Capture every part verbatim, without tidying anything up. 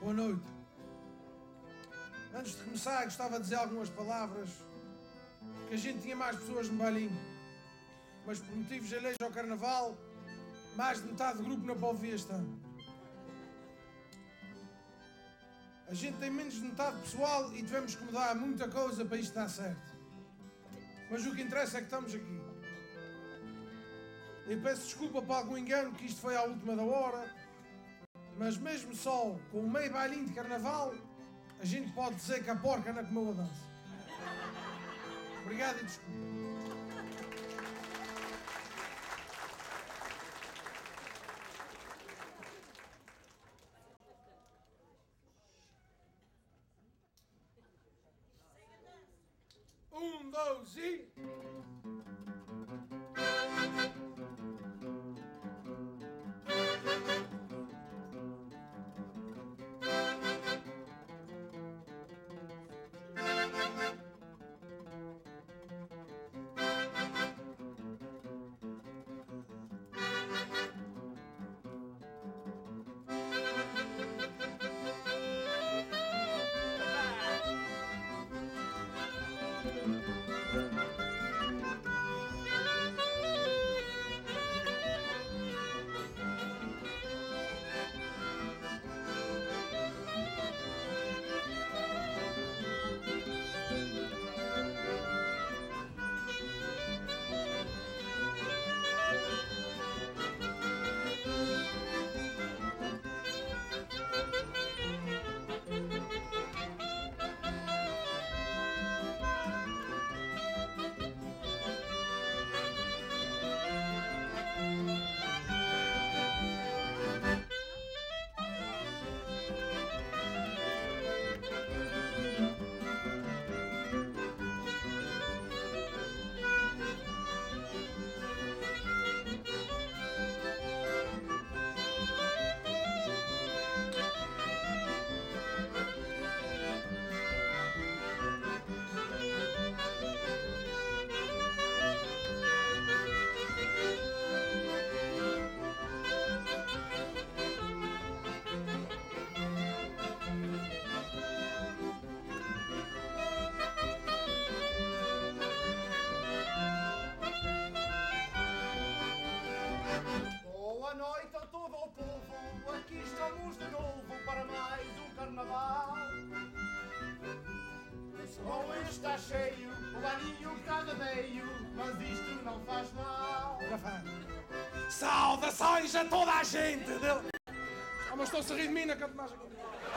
Boa noite. Antes de começar, gostava de dizer algumas palavras, que a gente tinha mais pessoas no bailinho, mas por motivos alheios ao carnaval, mais de metade do grupo não pode vir este ano. A gente tem menos de metade pessoal e tivemos que mudar muita coisa para isto dar certo. Mas o que interessa é que estamos aqui. Eu peço desculpa para algum engano, que isto foi à última da hora, mas mesmo só com o meio bailinho de carnaval, a gente pode dizer que a porca não comeu a dança. Obrigado e desculpa. Um, dois e... Saudações a toda a gente! Dele. Ah, mas estou-se a rir de mim, não canto mais aqui.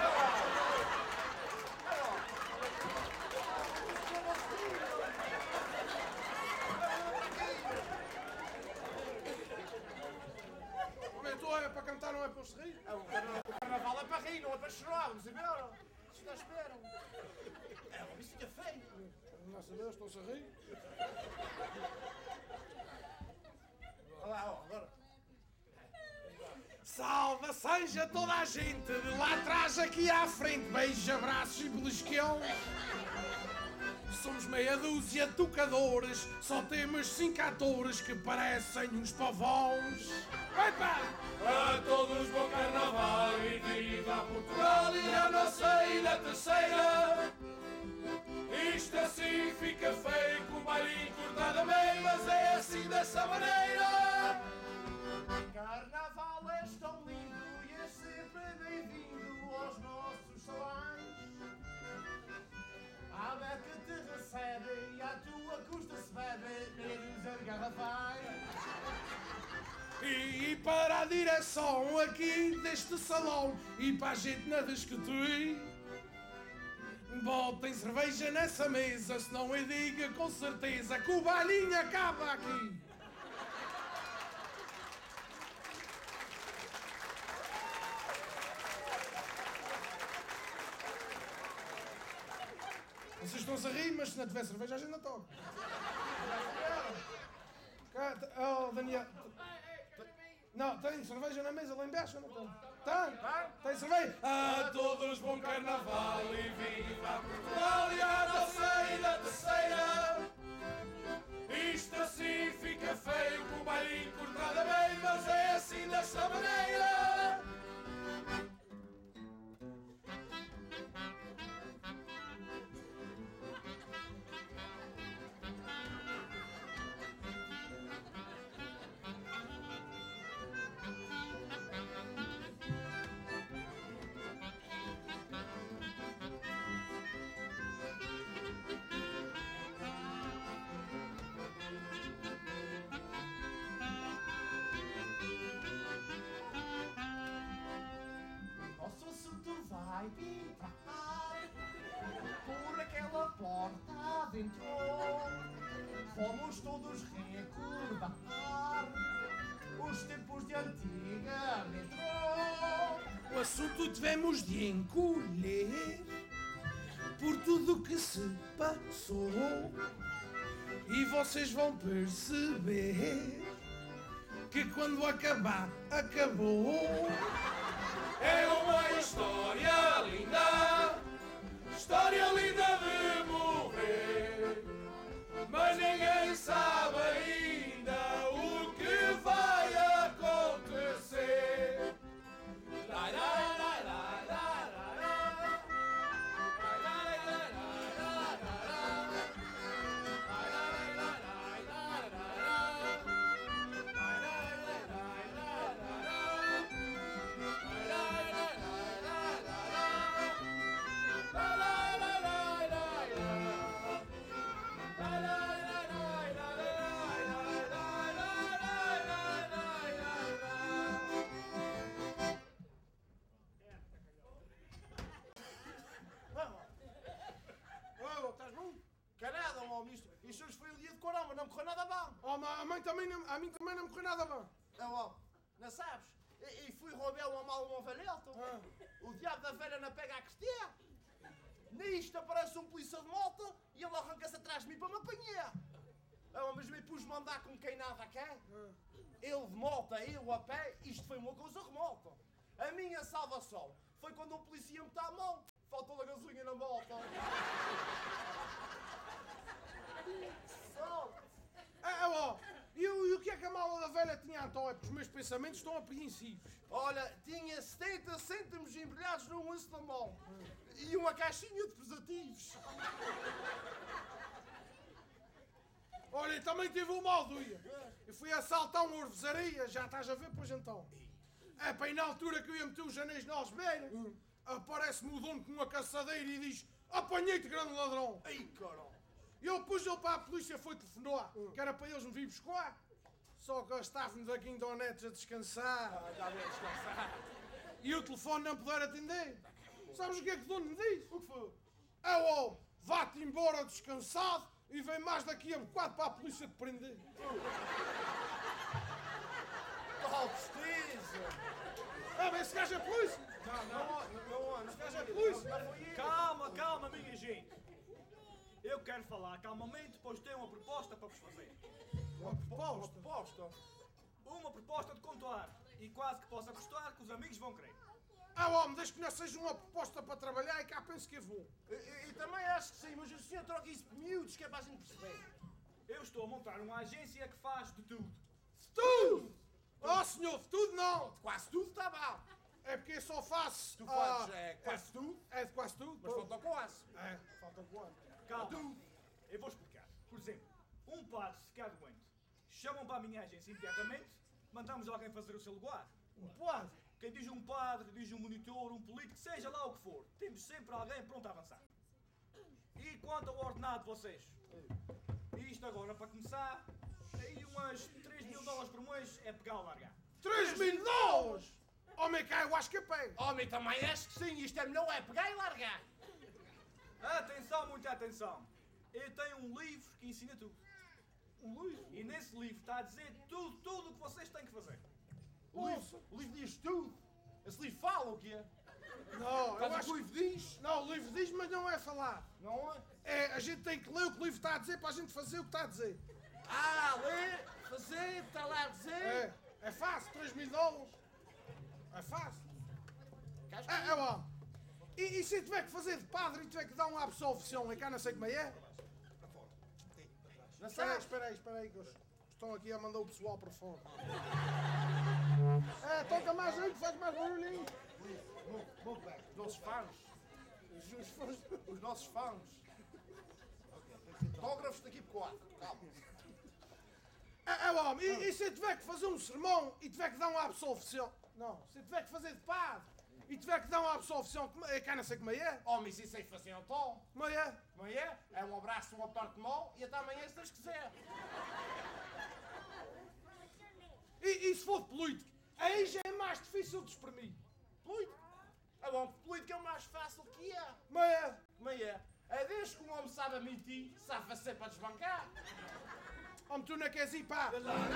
Então é para cantar, não é para se rir? O carnaval é para rir, não é para chorar, não se viram? Isto não esperam. É, isso fica feio. Não se vê, estou-se a rir. Olha lá, agora. Saudações a toda a gente, de lá atrás aqui à frente, beijos, abraços e beliscões. Somos meia dúzia de tocadores, só temos cinco atores que parecem uns pavões. Epa! A todos bom carnaval e viva Portugal e a nossa ilha terceira. Isto assim fica feio, com o bailinho cortado a meio, mas é assim dessa maneira. Carnaval és tão lindo e és sempre bem-vindo aos nossos salões. A beca te recebe e à tua custa se bebe menos de garrafais. E para a direção aqui deste salão e para a gente não discutir, botem cerveja nessa mesa, senão eu digo com certeza que o bailinho acaba aqui. Vocês estão-se a rir, mas se não tiver cerveja a gente não toca. Oh, Daniel. Não, tem cerveja na mesa lá embaixo, não tem? Tem? Tem cerveja? A todos bom carnaval e viva Portugal e a nossa ilha terceira. Isto assim fica feio, com o bailinho cortado a meio, mas é assim desta maneira. vai entrar por aquela porta dentro. Vamos todos recordar os tempos de antiga metrô. O assunto devemos de encolher por tudo que se passou e vocês vão perceber que quando acabar, acabou. É uma história linda, história linda de morrer, mas ninguém sabe ainda o que vai acontecer. Lai, lai, lai, lai, lai, lai, lai. Lai, lai, lai, lai, lai, lai, lai. Lai, lai, lai, lai, lai, lai, lai. Lai, lai, lai, lai, lai, lai, lai. Lai, lai, lai, lai, lai, lai, lai. Lai, lai, lai, lai, lai, lai. Lai, lai, lai, lai, lai, lai, lai, lai, lai, lai, lai. Oh, estás bom? Carada, homem, isto, isto hoje foi o dia de corão, mas não correu nada bem. Oh, mas a mãe também não, a mim também não me correu nada bem. Ah, homem, não sabes? E, e fui roubar uma mala uma velhota. Ah. O diabo da velha não pega a questão. Nisto aparece um polícia de moto e ele arranca-se atrás de mim para me apanhar. Ah, mas me pus-me a andar como quem nada quer. Ele de moto, eu a pé, isto foi uma coisa remota. A minha salvação foi quando um polícia me está a mão. Faltou a gasolina na moto. Sorte. Ah, oh, e, o- e o que é que a mala da velha tinha então? É porque os meus pensamentos estão apreensivos. Olha, tinha setenta cêntimos embrulhados num lenço da mão. E uma caixinha de preservativos. Olha, e também tive um mau dia. Eu fui assaltar uma orvesaria, já estás a ver, pois então. É para aí na altura que eu ia meter os anéis na algebeira, aparece-me o dono com uma caçadeira e diz: apanhei-te, grande ladrão. Ai, caramba. E eu pus ele para a polícia, foi telefonar, que era para eles me vir buscar. Só que estávamos aqui em Donetes a descansar Ah, já veio descansar. e o telefone não puder atender. Sabes o que é que o dono me disse? O que foi? É o vá-te embora descansado e vem mais daqui a bocado para a polícia te prender. Tal tristeza. Ah, mas esse gajo é polícia. Não, não, não, não. Esse gajo é polícia. Não foi ele. Calma, calma, minha gente. Eu quero falar calmamente, pois tenho uma proposta para vos fazer. Uma Uma proposta. proposta. Uma proposta de contar. E quase que posso apostar que os amigos vão crer. Ah, homem, desde que não seja uma proposta para trabalhar e cá penso que eu vou. E, e- e também acho que sim, mas o senhor troca isso por miúdos, que é para a gente perceber. Eu estou a montar uma agência que faz de tudo. Tudo! Oh, senhor, tudo não. Quase tudo está bom. É porque eu só faço... Tu ah, fazes é, quase tudo, É de quase tudo. mas falta quase. É, falta quase. Calma. Eu vou explicar. Por exemplo, um padre se ficar doente. Chamam para a minha agência imediatamente, mandamos alguém fazer o seu lugar. Um padre. Quem diz um padre, diz um monitor, um político, seja lá o que for. Temos sempre alguém pronto a avançar. E quanto ao ordenado de vocês? Isto agora, para começar, aí umas três mil dólares por mês é pegar ou largar. três mil dólares! Homem, cá eu acho que é pego. Homem, também acho que sim, isto é melhor é pegar e largar. Atenção, muita atenção. Eu tenho um livro que ensina tudo. Um livro? E nesse livro está a dizer tudo, tudo o que vocês têm que fazer. O livro, o livro diz tudo. Esse livro fala o quê? Não, eu Estás a acho que o livro diz? Não, o livro diz, mas não é falar. Não é? É, a gente tem que ler o que o livro está a dizer para a gente fazer o que está a dizer. Ah, ler, fazer, está lá a dizer. É, é fácil, três mil dólares. É fácil. Cá É, é bom. E, e se eu tiver que fazer de padre e tiver que dar uma absolvição, é cá não sei como é? Não Espera aí, sabes? espera aí, espera aí, que eles estão aqui a mandar o pessoal para fora. É, toca mais gente, faz mais barulhinho. Muito bem. Os nossos fãs. Os nossos fãs. Autógrafos daqui por quatro. Calma. É, é bom, e, e se eu tiver que fazer um sermão e tiver que dar uma absolvição? Não, se eu tiver que fazer de padre e tiver que dar uma absolvição, como- é cá não sei como é? Homem, se isso aí fazer um tom. Como é? Amanhã é um abraço, um aperto de mão e até amanhã se Deus quiser. E, e se for de político? Aí já é mais difícil de exprimir. Político. É bom, política é o mais fácil que é. Mas é. Como é? É É desde que um homem sabe a mentir, sabe sempre a desbancar. Homem, tu não queres ir, pá.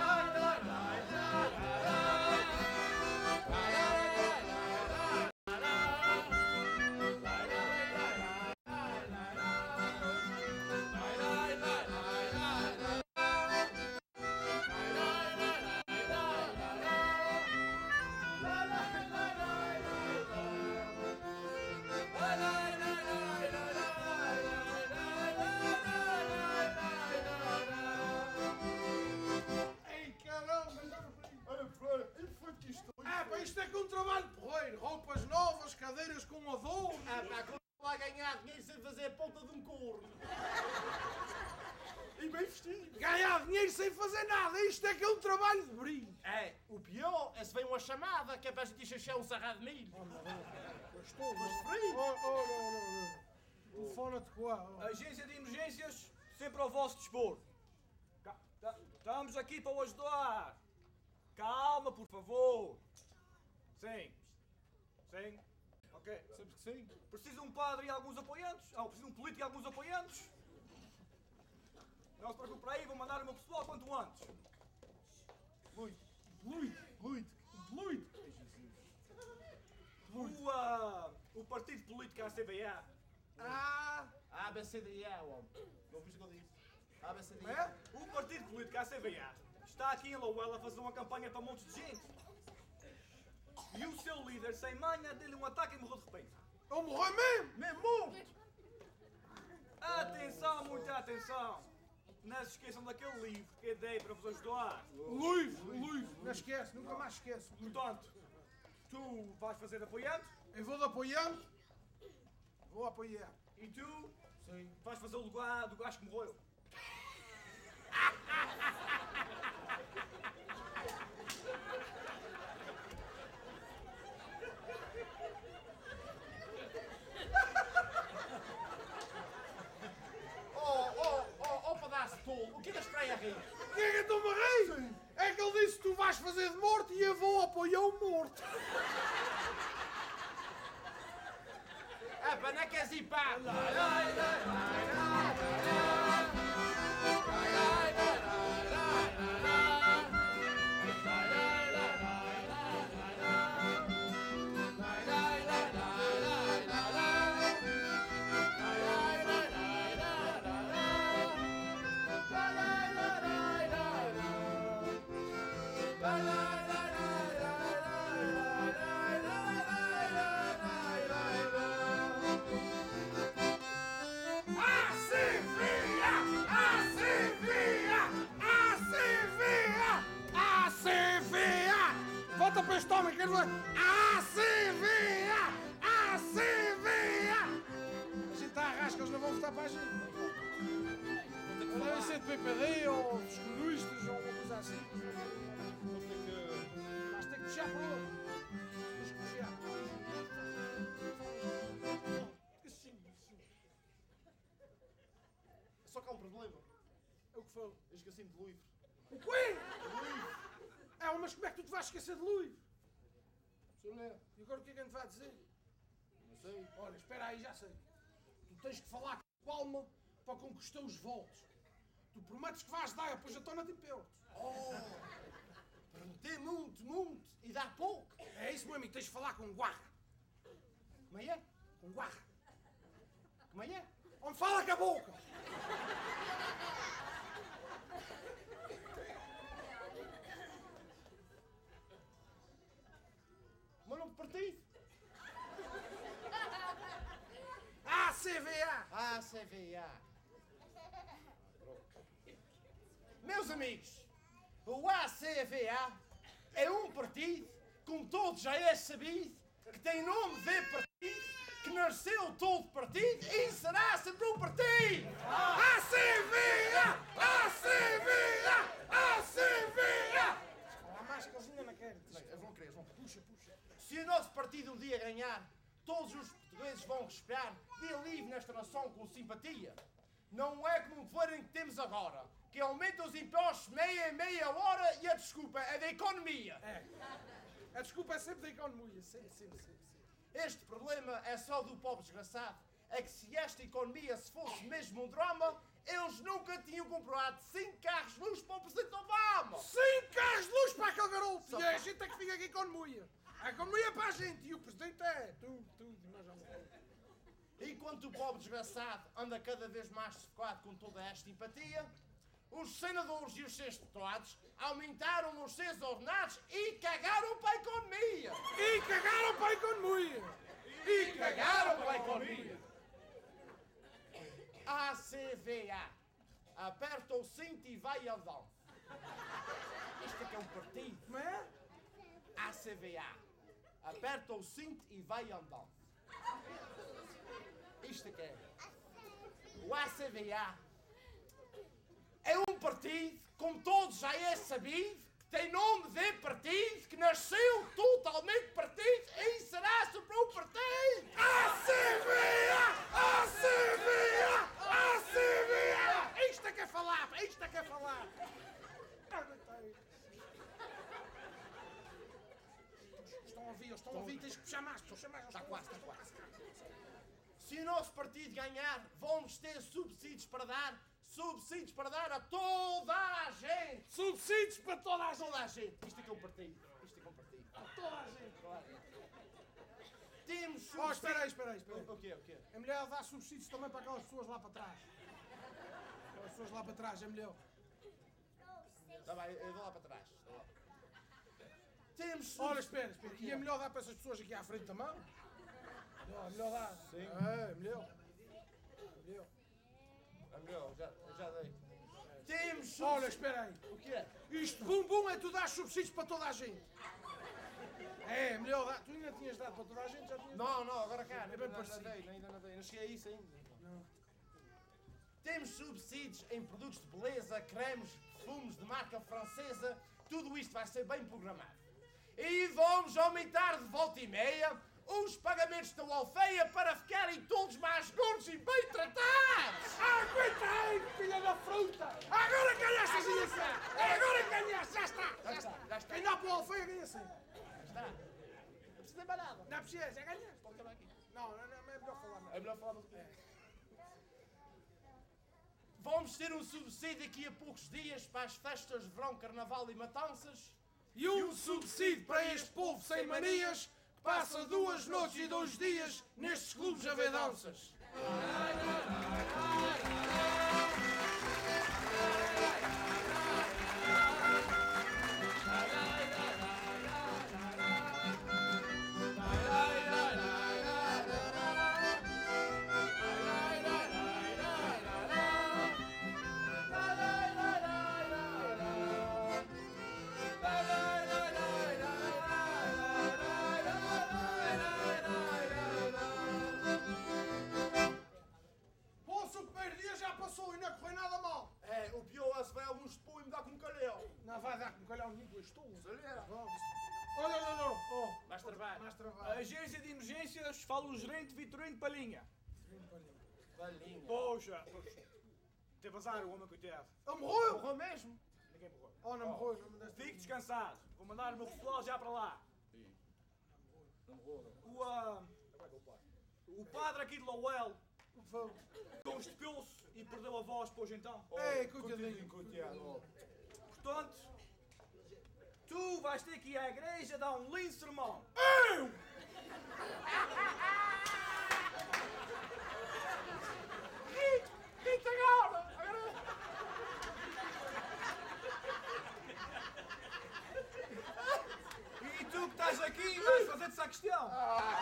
Ei, caramba. Ah, pá, isto é com um trabalho porreiro. Roupas novas, cadeiras com adorno. Ah pá, quando lá ganhar dinheiro sem fazer a ponta de um corno. E bem vestido. Ganhar dinheiro sem fazer nada. Isto é que é um trabalho de brilho. É, o pior é se vem uma chamada que é para a gente encher um sarrado de milho. Estou, Mas frio. Oh, oh, oh, oh, oh. Telefona-te com a... Agência de emergências, sempre ao vosso dispor. Ca- ta- Estamos aqui para o ajudar. Calma, por favor. Sim. Sim. Ok. Sabes que sim? Precisa de um padre e alguns apoiantes? Ah, precisa de um político e alguns apoiantes? Não se preocupe por aí, vou mandar o meu pessoal quanto antes. Muito, muito, muito, muito. O, ah, o partido político A C V A. Ah, A, B, C, D, E, homem. Não viste o que eu disse? A, B, C, D, E. É? O partido político A C V A está aqui em Lowell a fazer uma campanha para montes de gente. E o seu líder, sem manha, deu-lhe um ataque e morreu de repente. Eu morri mesmo. Mesmo muito. Atenção, muita atenção! Não se esqueçam daquele livro que dei para vos ajudar. Livro, livro. Não esquece, nunca mais esquece. Portanto, tu vais fazer apoiante Eu vou de apoiando. Vou apoiar. e tu Sim. vais fazer o lugar do gajo que morreu. Oh, oh, oh, oh, pedaço de tolo. O que andas para aí a rir? O que é que eu estou-me a rir? É que ele disse que tu vais fazer de morto e eu vou apoiar o morto. Ah, pá, não é que és ir, pá. Volta para este homem, quero ver. A C V A! A C V A! A gente está a rasca, eles não vão votar para a gente. Devem ser de P P D ou dos comunistas ou alguma coisa assim. Mas tem que puxar para outro. Tens que puxar. Sim, sim. Só que há um problema. É o que foi. Eu esqueci-me de livro. O quê? É, mas como é que tu te vais esquecer de Luís? Senhor Lé, E agora o que é que a gente vai dizer? não sei. Olha, espera aí, já sei. Tu tens que falar com calma para conquistar os votos. Tu prometes que vais dar, depois já estou na te perto. Oh, prometer muito, muito e dar pouco. É isso, meu amigo, tens de falar com guarra. Como é? Com guarra. Como é? Homem, fala com a boca. O meu nome de partido? A C V A. A C V A. Meus amigos, o A C V A é um partido, como todos já é sabido, que tem nome de partido, que nasceu todo partido e será sempre um partido! A C V A. A C V A. A C V A. Há mais que eles ainda não querem. Eles vão querer, eles vão querer. Puxa, puxa. Se o nosso partido um dia ganhar, todos os portugueses vão respirar dia livre nesta nação com simpatia. Não é como o governo que temos agora, que aumenta os impostos meia meia hora e a desculpa é da economia. É. A desculpa é sempre da economia. Sempre, sempre, sempre. sempre. Este problema é só do pobre desgraçado. É que se esta economia se fosse mesmo um drama, eles nunca tinham comprado cinco carros de luz para o Presidente Obama. Cinco carros de luz para aquele garoto! Só E a para- gente é que fica aqui com a economia. A economia é para a gente e o Presidente é tudo, tudo. Nós já não... Enquanto o pobre desgraçado anda cada vez mais sufocado com toda esta empatia, os senadores e os seus deputados aumentaram os seus ordenados e cagaram para a economia. E cagaram para a economia! E cagaram para a economia. A C V A. Aperta o cinto e vai andando. Isto é que é um partido. Como é? A C V A. Aperta o cinto e vai andando. Isto é que é. O A C V A é um partido, como todos já é sabido, que tem nome de partido, que nasceu totalmente partido e será sempre um partido. A C V A! A C V A! A C V A! Isto é que é falar! Isto é que é falar! Estão a ouvir, estão a ouvir, tens que puxar mais, puxar mais. Está quase, está quase. Se o nosso partido ganhar, vamos ter subsídios para dar, subsídios para dar a toda a gente. Subsídios para toda a gente! Toda a gente. Isto é que é um partido. Isto é que é um partido. Toda a gente! Toda a gente. Temos subsídios. Oh, espera aí, espera aí, espera aí. O quê, o quê? É melhor dar subsídios também para aquelas pessoas lá para trás. Aquelas pessoas lá para trás, é melhor. Tá bem, eu vou lá para trás. Tá lá. Temos subsídios. Olha, espera, espera. E é melhor dar para essas pessoas aqui à frente também? Melhor, é melhor dar. Sim. É, melhor. Melhor. É melhor, já, já dei. Temos subsídios. Olha, espera aí. O quê? Isto, bum bum, é tu dar subsídios para toda a gente. É, melhor dar. Tu ainda tinhas dado para toda a gente, já tinhas dado. Não, não, agora cá. É bem Ainda não parecido. dei, ainda não dei. Não cheguei a isso ainda. Não. Temos subsídios em produtos de beleza, cremes, perfumes de marca francesa. Tudo isto vai ser bem programado. E vamos aumentar de volta e meia os pagamentos da Alfeia para ficarem todos mais gordos e bem tratados. Aguentei, filha da fruta! Agora ganhaste a eleição! Agora ganhaste, já está! Já está, já está. Quem dá para o Alfeia ganha sempre. Já está. Não precisa de mais nada. Não precisa, já ganhaste. Pode acabar aqui. Não, não, não, é melhor falar mais. É melhor falar do que Vamos ter um subsídio daqui a poucos dias para as festas de verão, carnaval e matanças. E um subsídio para este povo sem manias que passa duas noites e dois dias nestes clubes a ver danças. Poxa, o primeiro dia já passou e não correu nada mal. É, o pior é se vai alguns expor e me dá com um calhau. Não vai dar com calhar nenhum, pois estou. Olha, Olha, olha, olha. Oh, mais trabalho. mais trabalho. Agência de Emergências, fala o gerente Vitorino Palhinha. Palhinha. Poxa, teve azar o homem que teve. Ele morreu? Morreu mesmo? Ninguém morreu. Oh, não morreu, não me deste. Fique descansado. Vou mandar o meu pessoal já para lá. Não morreu. O, ah, o padre aqui de Lowell Foi. constipou-se e perdeu a voz depois então. Ei, coitadinho. Coitado. Portanto, tu vais ter que ir à igreja dar um lindo sermão. Eu! Quinta agora! E tu que estás aqui vais fazer de sacristão.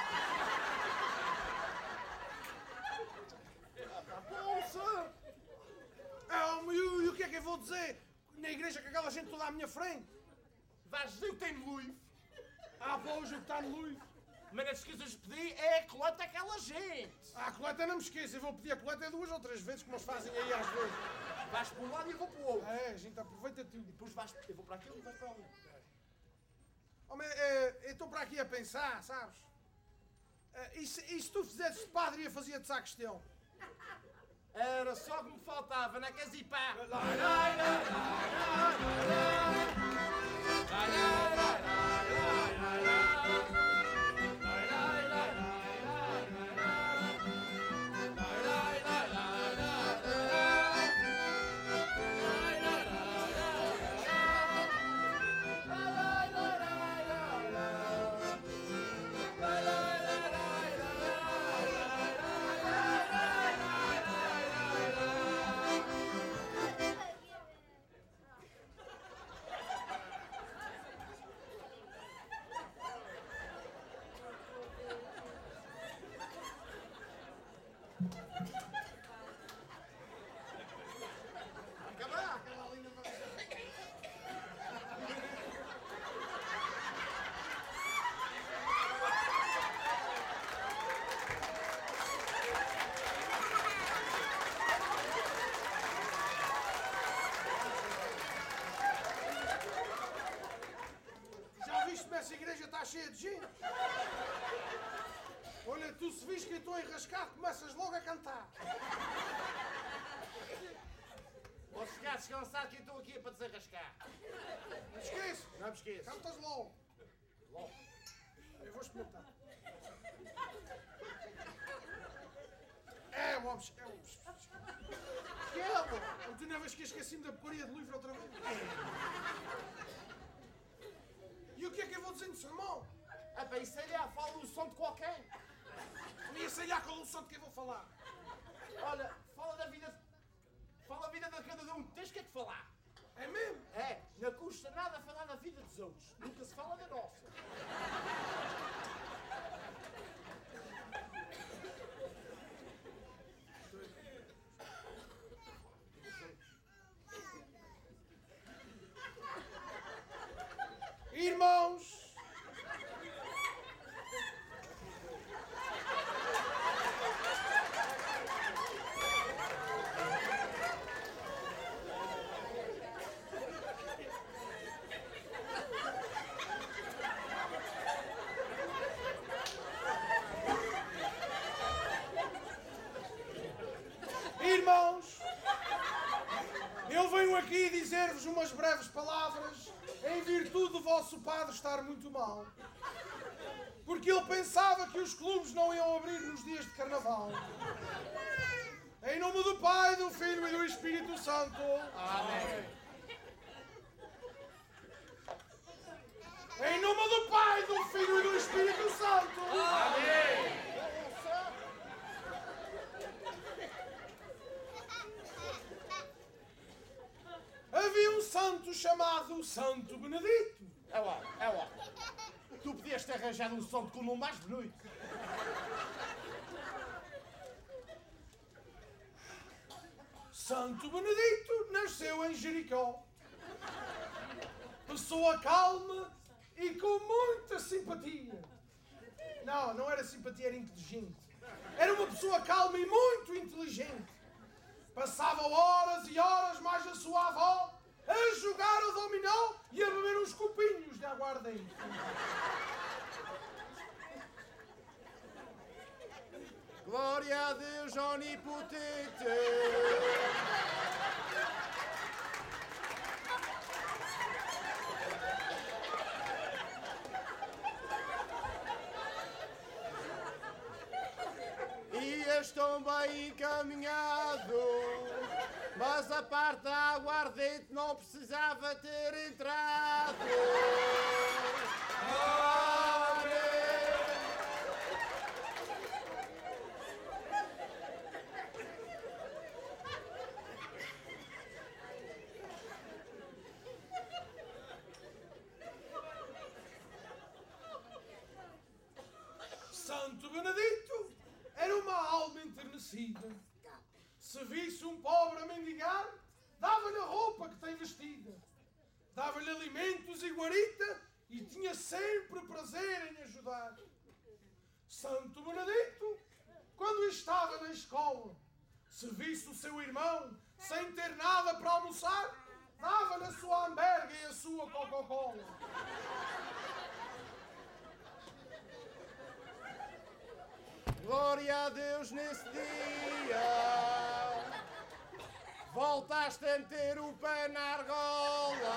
Bolsa! Ah, e, o- e o que é que eu vou dizer? Na igreja com aquela gente toda à minha frente? Vais dizer o que tem Luís? Ah, pois, o que está no Luís. Mas não te esqueças de pedir é a coleta àquela gente. Ah, a coleta não me esqueça, eu vou pedir a coleta duas ou três vezes, como eles fazem aí às vezes. Vais para um lado e eu vou para o outro. É, a gente aproveita tudo. Depois vais, eu vou para aquele e vais para ali. Homem, eh, eu estou para aqui a pensar, sabes? Eh, e, se, e se tu fizesses de padre e eu fazia de sacristão? Era só que me faltava, não queres ir pá? cheia de gente. Olha, tu se vis que eu estou enrascado, começas logo a cantar. Vou chegar a descansar que eu estou aqui para desenrascar. Não te esqueças. Não me esqueço. Cantas logo. Logo. Eu vou experimentar. É, Bobs, é, Bobs. Que é, amor? A última vez que esqueci-me da porcaria de livro outra vez. E o que é que eu vou dizer no sermão? Ah, bem, sei lá, fala um som de qualquer. Não ia sei lá qual é o som de quem vou falar. Olha, fala da vida... Fala a vida de cada um. Tens que é que falar. É mesmo? É, não custa nada falar da vida dos outros. Nunca se fala da nossa. Irmãos, irmãos, eu venho aqui dizer-vos umas breves palavras em virtude do vosso padre estar muito mal. Porque ele pensava que os clubes não iam abrir nos dias de carnaval. Em nome do Pai, do Filho e do Espírito Santo. Amém. Em nome do Pai, do Filho e do Espírito Santo. Amém. Havia um santo chamado Santo Benedito. É lá, é lá. Tu podias ter arranjado um som de como mais bonito. Santo Benedito nasceu em Jericó. Pessoa calma e com muita simpatia. Não, não era simpatia, era inteligente. Era uma pessoa calma e muito inteligente. Passava horas e horas mais a sua avó a jogar ao dominó e a beber uns copinhos de aguardente. Glória a Deus onipotente. Ias tão bem encaminhado, mas a parte da aguardente não precisava ter entrado. Amém. Santo Benedito era uma alma enternecida. Se visse um pobre a mendigar, dava-lhe a roupa que tem vestida. Dava-lhe alimentos e guarita e tinha sempre prazer em ajudar. Santo Benedito, quando estava na escola, se visse o seu irmão sem ter nada para almoçar, dava-lhe a sua hamburguer e a sua Coca-Cola. Glória a Deus nesse dia. Voltaste a meter o pé na argola.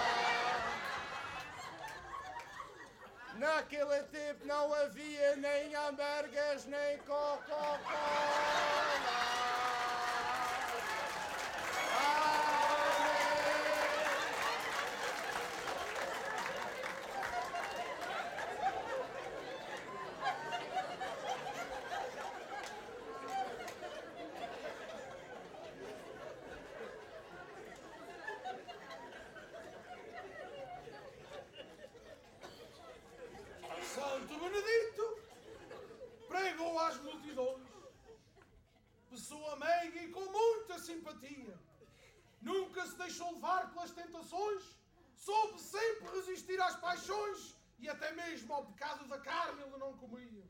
Naquele tempo não havia nem hambúrgueres nem Coca-Cola. Santo Benedito pregou às multidões. Pessoa meiga e com muita simpatia. Nunca se deixou levar pelas tentações, soube sempre resistir às paixões e até mesmo ao pecado da carne ele não comia.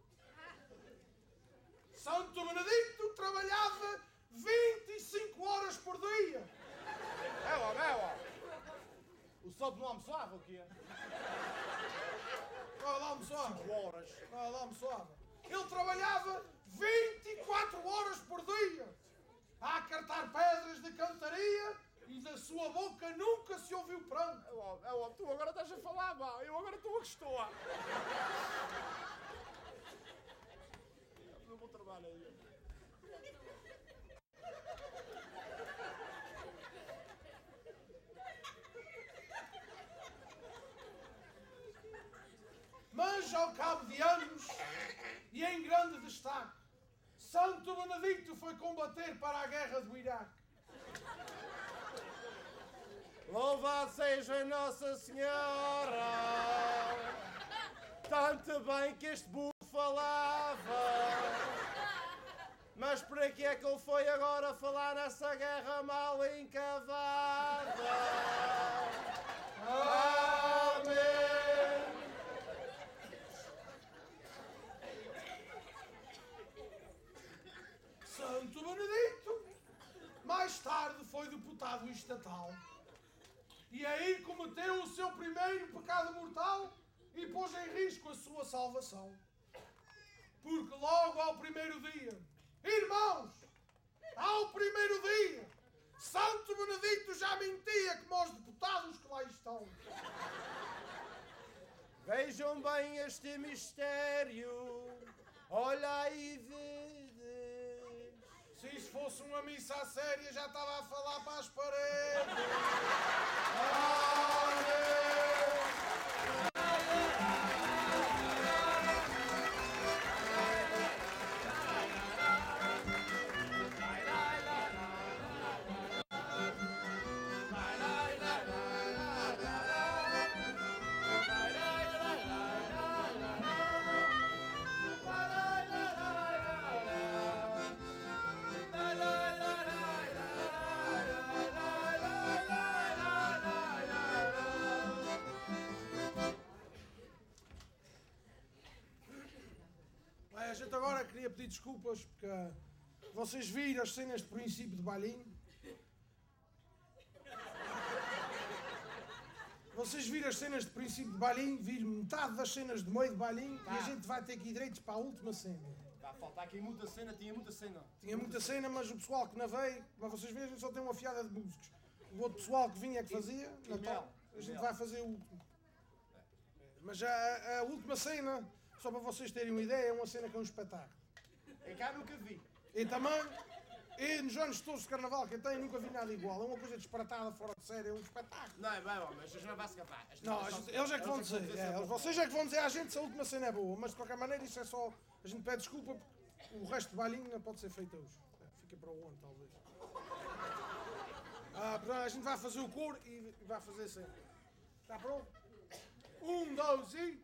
Santo Benedito trabalhava vinte e cinco horas por dia. É lá, é lá. O sol não almoçava, o quê? Olha lá, almoçava. cinco horas. Olha lá, almoçava. Ele trabalhava vinte e quatro horas por dia a acartar pedras de cantaria e da sua boca nunca se ouviu pranto. É óbvio, é óbvio. Tu agora estás a falar, pá. Eu agora estou a gostar. Eu vou trabalhar aí. Mas, ao cabo de anos, e em grande destaque, Santo Benedito foi combater para a guerra do Iraque. Louvado seja Nossa Senhora! Tanto bem que este burro falava! Mas para que é que ele foi agora falar nessa guerra mal encavada? Amém! Santo Benedito, mais tarde foi deputado estatal. E aí cometeu o seu primeiro pecado mortal e pôs em risco a sua salvação. Porque logo ao primeiro dia, irmãos, ao primeiro dia, Santo Benedito já mentia como os deputados que lá estão. Vejam bem este mistério, olha aí vedes. Se isso fosse uma missa a séria, já estava a falar para as paredes. A gente agora queria pedir desculpas porque vocês viram as cenas de princípio de bailinho. Vocês viram as cenas de princípio de bailinho, viram metade das cenas de meio de bailinho e a gente vai ter que ir direitos para a última cena. Está a faltar aqui muita cena, tinha muita cena. Tinha muita cena, mas o pessoal que não veio, como vocês veem, a gente só tem uma fiada de músicos. O outro pessoal que vinha é que fazia, na top, a gente vai fazer o último. Mas a, a última cena, só para vocês terem uma ideia, é uma cena que é um espetáculo. É cá nunca vi. E também, e nos anos todos de carnaval, quem tem, nunca vi nada igual. É uma coisa disparatada, fora de série, é um espetáculo. Não, é bem, mas a gente não vai se capar. Não, a gente- eles é que vão dizer, é, eles- vocês é que vão dizer à gente se a última cena é boa, mas de qualquer maneira isso é só, a gente pede desculpa porque o resto do bailinho não pode ser feito hoje. É, fica para o ano, talvez. Ah, pronto, a gente vai fazer o coro e vai fazer a cena. Está pronto? Um, dois e...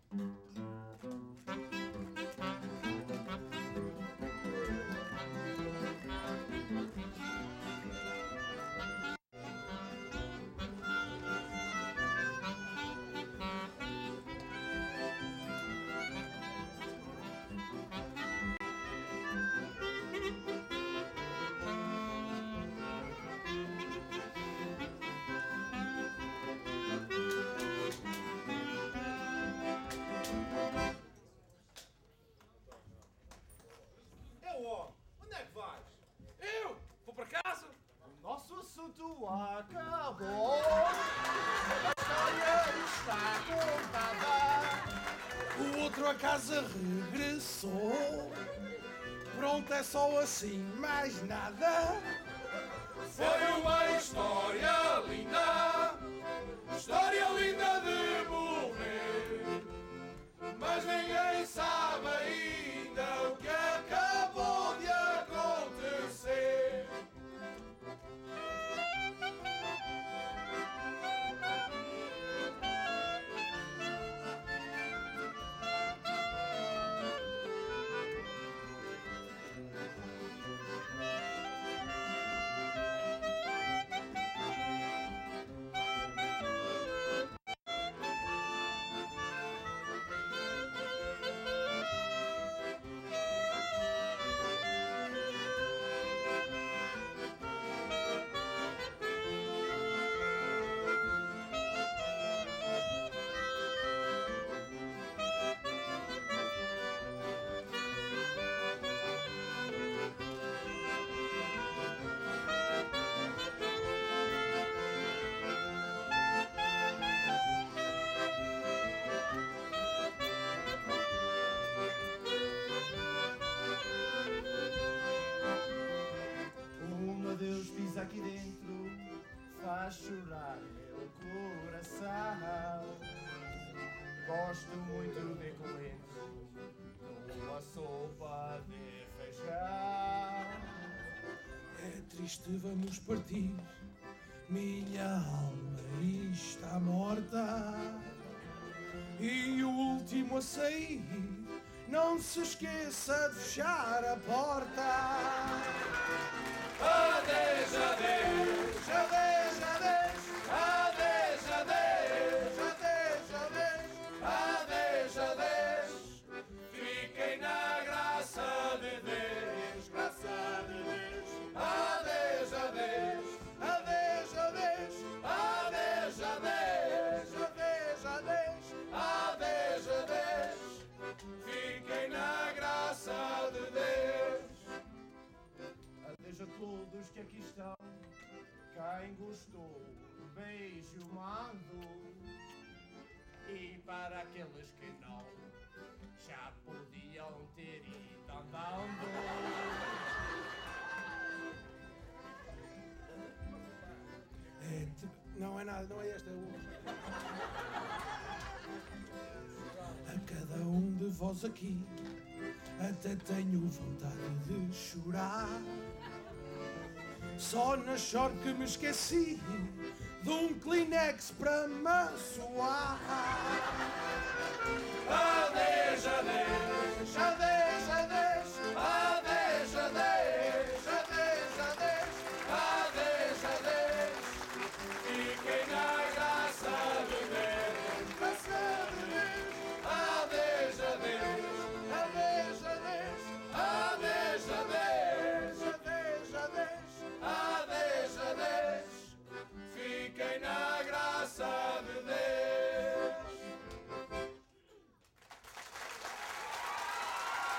Eu, ó, onde é que vais? Eu vou para casa. O nosso assunto acabou. A história está contada. O outro a casa regressou. Pronto, é só assim, mais nada. Foi uma história linda, história linda de morrer, mas ninguém sabe ainda o que acabou de acontecer. faz chorar meu coração. Gosto muito de coentro numa sopa de feijão. É triste, vamos partir, minha alma está morta. E o último a sair, não se esqueça de fechar a porta. Adeus, adeus, Adeus, adeus, adeus, adeus, adeus, adeus. adeus, adeus. Fiquem na graça de Deus, graça de Deus. Adeus, adeus, Adeus, adeus, adeus, adeus, adeus, adeus. adeus, adeus. Fiquem na graça de Deus. Adeus a todos que aqui estão. Quem gostou, um beijo mando. E para aqueles que não, já podiam ter ido andando. É, tipo, não é nada, não é esta, é outra. A cada um de vós aqui, até tenho vontade de chorar. Só na sorte que me esqueci de um Kleenex para me suar. Adeus, adeus, Adeus, adeus, adeus, adeus, adeus, adeus. adeus, adeus. Fiquem na graça de Deus. Graça de Deus. Adeus, adeus, Adeus, adeus, adeus, adeus, adeus, adeus. adeus, adeus. Fiquem na graça de Deus.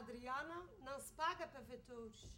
Adriana, não se paga para ver touros.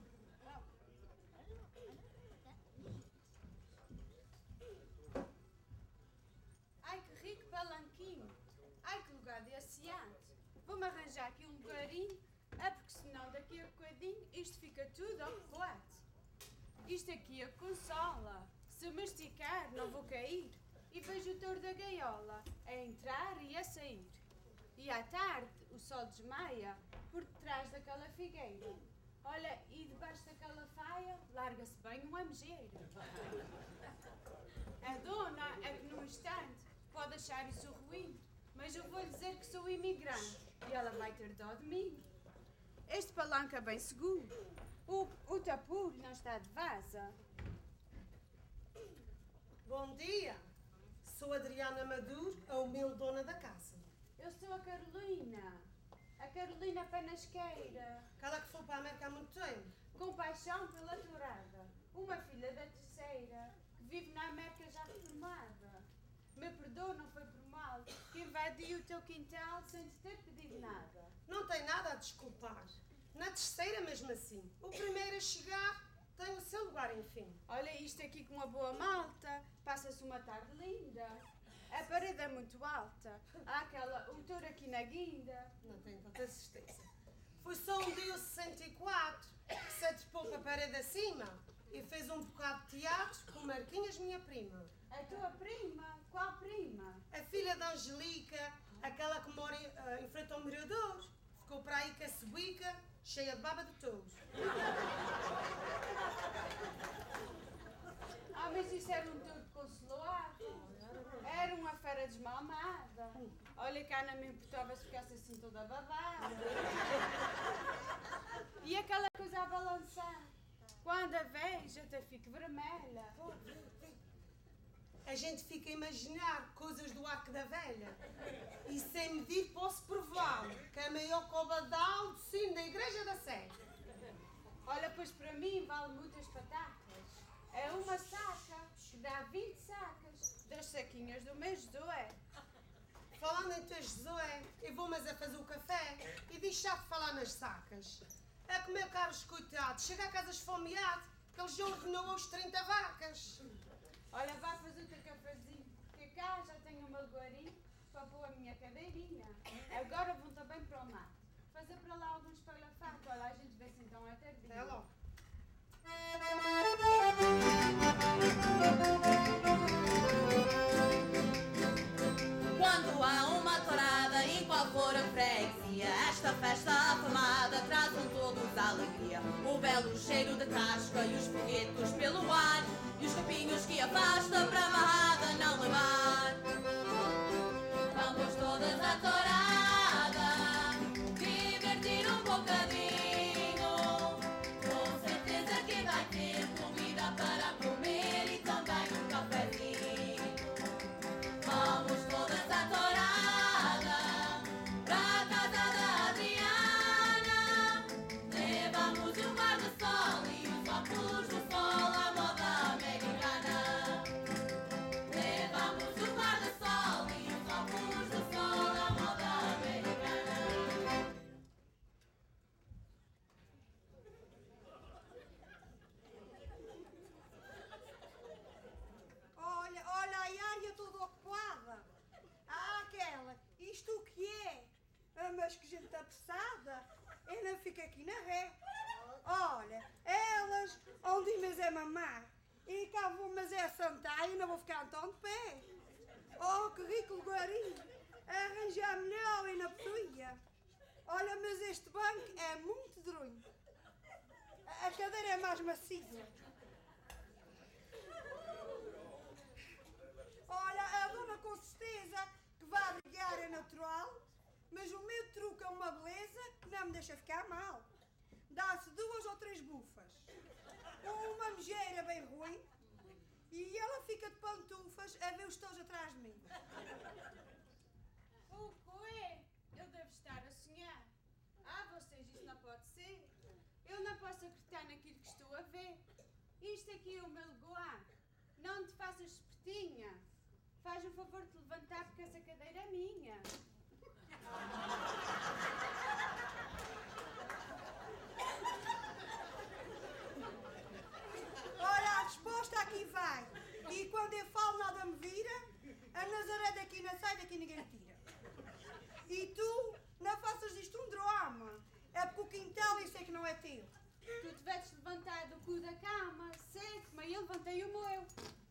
Ai, que rico palanquinho. Ai, que lugar de asseante. Vou-me arranjar aqui um lugarinho. É porque senão daqui a bocadinho isto fica tudo ao correte. Isto aqui a consola. Se me esticar não vou cair. E vejo o touro da gaiola a entrar e a sair. E à tarde o sol desmaia por detrás daquela figueira. Olha, e debaixo daquela faia larga-se bem uma mejeira. A dona é que num instante pode achar isso ruim, mas eu vou-lhe dizer que sou imigrante e ela vai ter dó de mim. Este palanque é bem seguro. O, o tapulo não está de vaza. Bom dia. Sou Adriana Maduro, a humilde dona da casa. Eu sou a Carolina. A Carolina Panasqueira. Aquela que foi para a América há muito tempo. Com paixão pela tourada. Uma filha da terceira, que vive na América já reformada. Me perdoa, não foi por mal, que invadi o teu quintal sem te ter pedido nada. Não tem nada a desculpar. Na terceira, mesmo assim. O primeiro a chegar tem o seu lugar, enfim. Olha isto aqui com uma boa malta. Passa-se uma tarde linda. A parede é muito alta. Há aquela, o touro aqui na guinda. Não tenho tanta certeza. Foi só um dia sessenta e quatro que se atrepou para a parede acima e fez um bocado de teatro com Marquinhas, minha prima. A tua prima? Qual prima? A filha da Angelica, aquela que mora em, uh, em frente ao mirador. Ficou para aí com a cebuica, cheia de baba de touros. Ah, mas isso era um touro consolado. Era uma fera desmamada. Olha, cá não me importava se ficasse assim toda babada. E aquela coisa a balançar. Quando a vejo até fico vermelha. A gente fica a imaginar coisas do arco da velha. E sem medir posso prová-lo, que é maior que o badal do sino da igreja da Sé. Olha, pois para mim vale muitas patacas. É uma saca que dá vinte sacas das saquinhas do mês Josué. Falando em teu Josué, eu vou mas a fazer o café e deixar de falar nas sacas. É que o meu caro coitado chega a casa esfomeado, que ele já ordenou aos trinta vacas. Olha, vá fazer o teu cafezinho, porque cá já tenho uma lugarinho para pôr a minha cadeirinha. Agora vão também para o mar. Fazer para lá alguns espalhafatos. Olha, a gente vê-se então até tarde. Até logo. Quando há uma tourada em qual for a freguesia, esta festa afamada trazem todos a alegria. O belo cheiro de casca e os foguetes pelo ar, e os capinhos que afasta para a amarrada não levar. Vamos todas à tourada, divertir um bocadinho. Com certeza que vai ter comida para comer e também um cafezinho. Vamos todas à tourada, para a casa da Adriana. Levamos o guarda-sol e os óculos do sol à moda americana. Levamos o guarda-sol e os óculos do sol à moda americana. Olha, olha a área toda ocupada. Ah, aquela, isto o que é? Ah, mas que gente apressada. Eu não fico aqui na ré. Olha, elas, onde mas é mamar. E cá vou mas é sentar e não vou ficar tão de pé. Oh, que rico lugarinho. Arranjar melhor e na podia. Olha, mas este banco é muito drunho. A cadeira é mais macia. Olha, a dona com certeza que vai brigar é natural, mas o meu truque é uma beleza que não me deixa ficar mal. Dá-se duas ou três bufas, uma mejeira bem ruim, e ela fica de pantufas a ver os touros atrás de mim. O quê? Eu devo estar a sonhar. Ah, vocês, isso não pode ser. Eu não posso acreditar naquilo que estou a ver. Isto aqui é o meu lugar. Não te faças espertinha. Faz o favor de levantar porque essa cadeira é minha. Cristina, sai daqui, ninguém me tira. E tu, não faças disto um drama. É porque o quintal eu sei que não é teu. Tu tiveste levantado o cu da cama cedo, mas eu levantei o meu.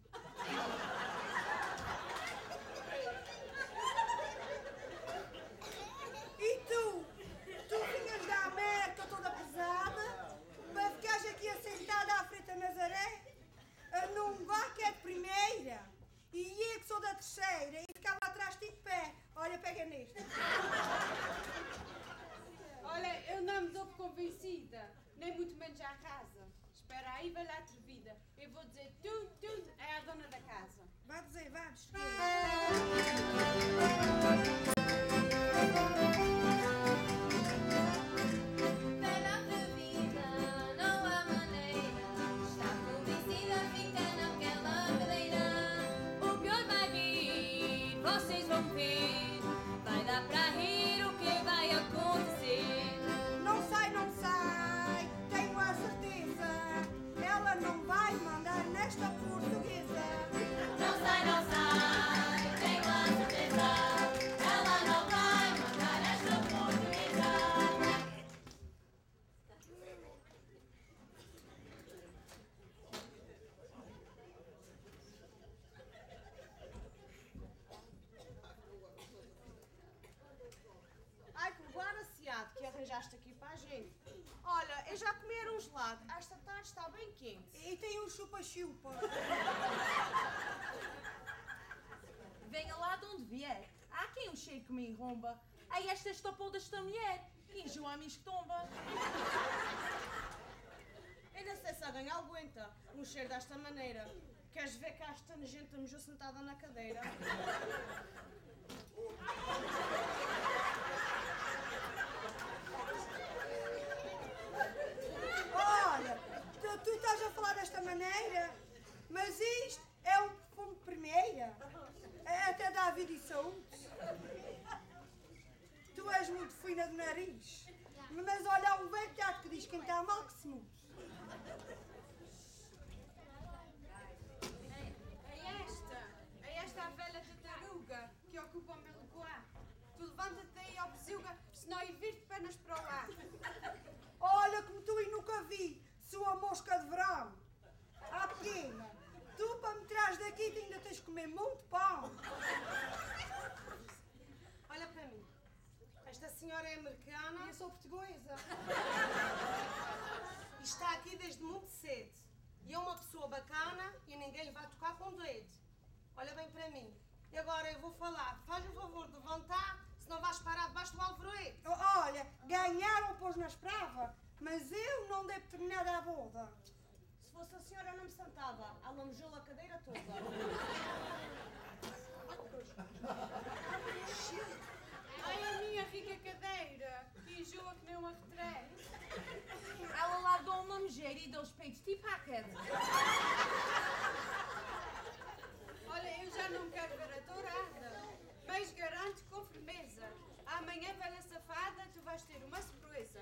E tu? Tu vinhas da América toda pesada para ficares aqui assentada à frente da Nazaré? Num vá que é de primeira e eu que sou da terceira e ficava atrás de ti de pé. Olha, pega neste. Olha, eu não me dou por convencida, nem muito menos à casa. Espera aí, vai lá atrevida. Eu vou dizer tudo, tudo é a dona da casa. Vai dizer, vamos. Pela atrevida, não há maneira. Está convencida, fica naquela cadeira. O pior vai vir, vocês vão ver. Vai dar pra rir o que vai acontecer. Não sai, não sai, tenho a certeza. Ela não vai mandar nesta portuguesa. Não sai, não sai, tenho a certeza. Ela não vai mandar esta portuguesa. Ai, que lugar asseado que arranjaste aqui para a gente. Olha, eu já comeram um gelado. Esta tarde está bem quente. E tem um chupa-chupa. Venha lá de onde vier. Há quem o cheiro que me enromba. Aí esta estopou desta mulher. E enjoa a mim que tomba. Eu não sei se alguém aguenta um cheiro desta maneira. Queres ver que esta nojenta mijou sentada na cadeira? Olha, tu, tu estás a falar desta maneira, mas isto é um perfume de primeira. É até dá vida e saúde. Tu és muito fina de nariz. Mas olha, há um velho teatro que diz quem está mal que se mude. É esta, é esta a velha tartaruga que ocupa o meu lugar. Tu levanta-te aí, ó besuga, senão eu vir-te pernas para o ar. Olha como tu e nunca vi, sua mosca de verão. Ah, pequena, tu para me trares daqui tu ainda tens de comer muito pão. Olha para mim. Esta senhora é americana. E eu sou portuguesa. E está aqui desde muito cedo. E é uma pessoa bacana e ninguém lhe vai tocar com o dedo. Olha bem para mim. E agora eu vou falar. Faz o favor de levantar, senão vais parar debaixo do alvoredo. Olha, ganharam pôs nas provas, mas eu não devo ter nada à boda. Se fosse a senhora, eu não me sentava. Ela mejou a cadeira toda. Ai, a minha rica cadeira, que enjoa que nem uma retrete. Ela largou uma mejeira e deu os peitos tipo à queda. Olha, eu já não quero ver a tourada, mas garanto com firmeza. Amanhã, velha safada, tu vais ter uma surpresa.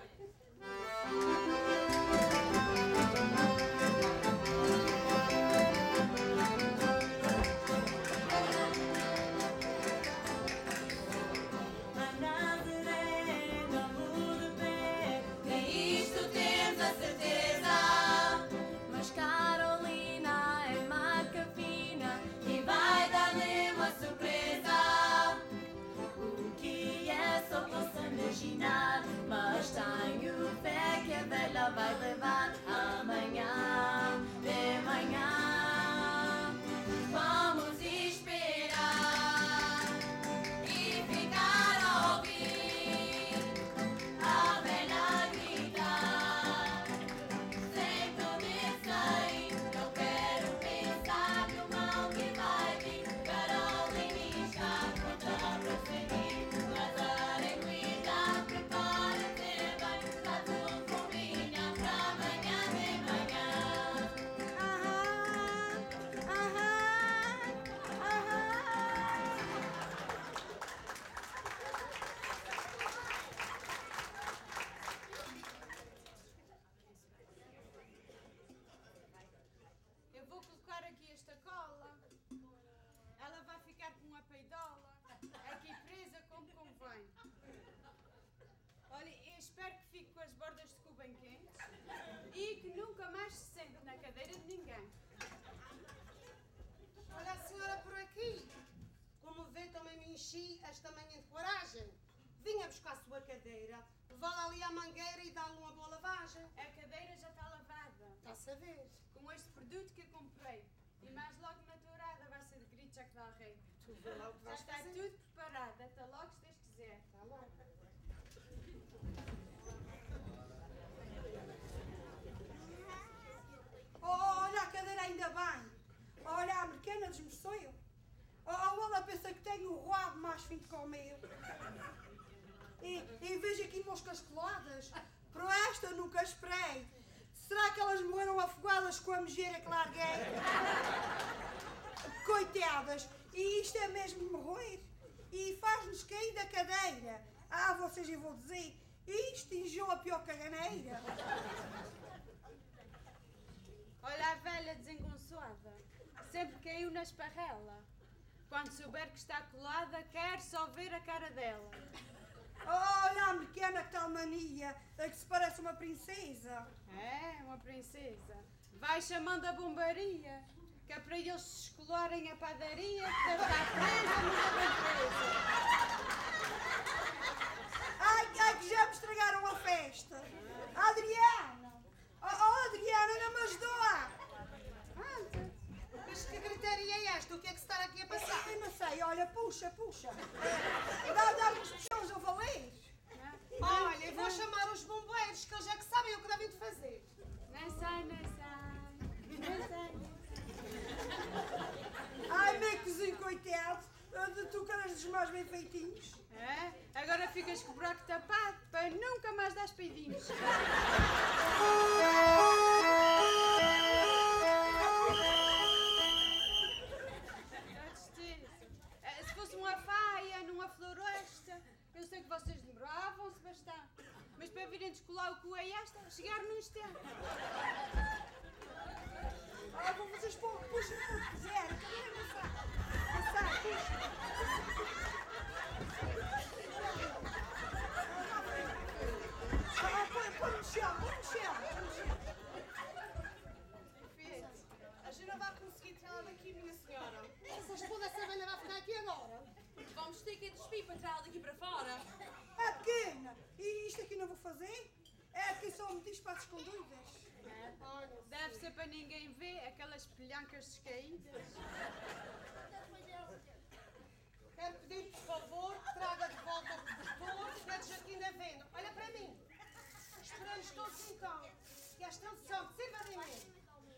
buscar a sua cadeira, levá-la ali à mangueira e dá-lhe uma boa lavagem. A cadeira já está lavada. Está a saber? Com este produto que eu comprei. E mais logo na tourada vai ser de grito já que dá rei. Tu vê lá o que Já vais está fazer. tudo preparado. Até logo se Deus quiser. Está lá. Olha, a cadeira ainda bem. Olha, a americana desmoçou. Oh, ela pensa que tem o rabo mais fino que o meu. E, e vejo aqui moscas coladas. Para esta eu nunca esperei. Será que elas morreram afogadas com a mejeira que larguei? Coitadas. E isto é mesmo morrer. E faz-nos cair da cadeira. Ah, vocês eu vou dizer. Isto enjoa pior que a ganeira. Olha a velha desengonçoada. Sempre caiu na esparrela. Quando souber que está colada, quer só ver a cara dela. Olha a americana que tal mania. É que se parece uma princesa. É, uma princesa. Vai chamando a bombaria. Que é para eles se escolarem a padaria, que deve estar presa, muito bem presa. Ai, ai, que já me estragaram a festa. Adriana. Oh, oh Adriana, não me ajudou. Anda. Mas que gritaria é esta? O que é que se está aqui a passar? Eu não sei, olha, puxa, puxa. Dá, dá uns puxões a valer. Olha, eu vou chamar os bombeiros, que eles já que sabem o que devem de fazer. Nem sai, nem sai. Nem sai. Ai, meu cozinho, coitado. De tu que eras dos mais bem feitinhos. É? Agora ficas com o buraco tapado para nunca mais dar peidinhos. Se fosse uma faia numa floresta, eu sei que vocês demoravam-se bastante. Mas para virem descolar o cu a esta, chegaram num instante. Ah, vão vocês pôr, puxem o que quiserem. Cadê a maçã? Maçã, puxa. Ah, põe, põe no chão, põe no chão. Perfeito. A gente não vai conseguir tirá-la daqui, minha senhora. Essa esposa dessa velha vai ficar aqui agora. Vamos ter que despir para tirá-la daqui para fora. Ah, pequena. E isto aqui não vou fazer? É que só me diz para as escondidas. Olha, deve ser para ninguém ver aquelas pilhancas descaídas. Quero pedir, por favor, que traga de volta todos na Joaquina Venda. Olha para mim. Esperamos todos então. Que esta lição te sirva de mim.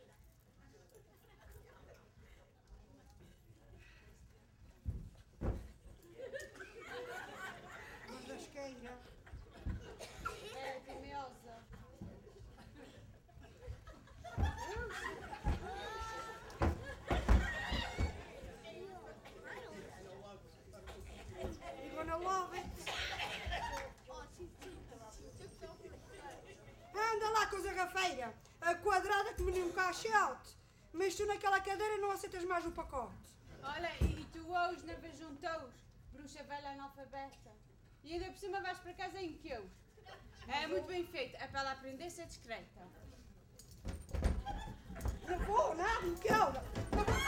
Mandasqueira. É, temeosa. You're gonna love it. Anda lá com a zarrafeira. A quadrada que me deu um caixote. Mas tu naquela cadeira não aceitas mais o pacote. Olha, e tu hoje não vês um touro, bruxa velha analfabeta. E ainda por cima vais para casa em que eu. É muito bem feito, é para ela aprender a ser discreta. Não vou nada, não quero. Não vou.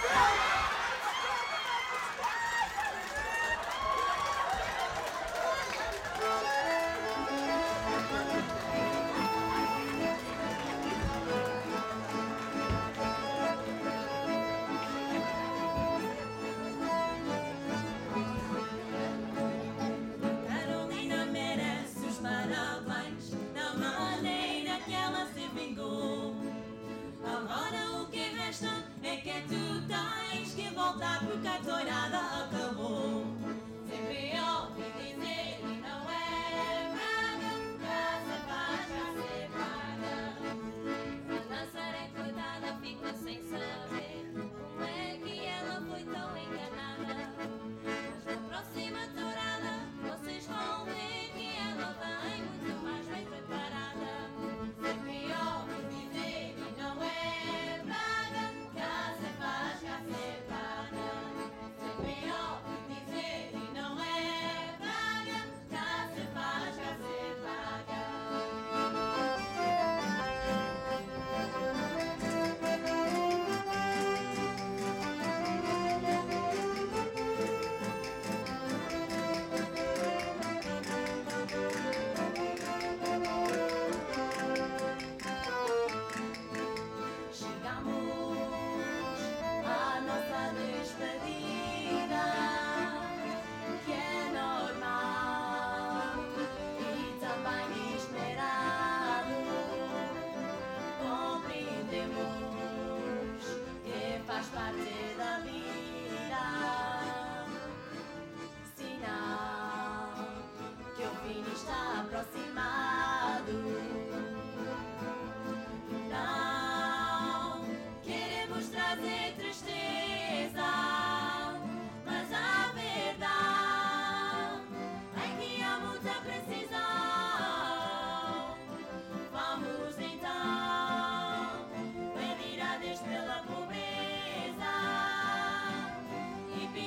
Carolina merece os parabéns da maneira que ela se vingou. Agora o que resta é que tu tens que voltar.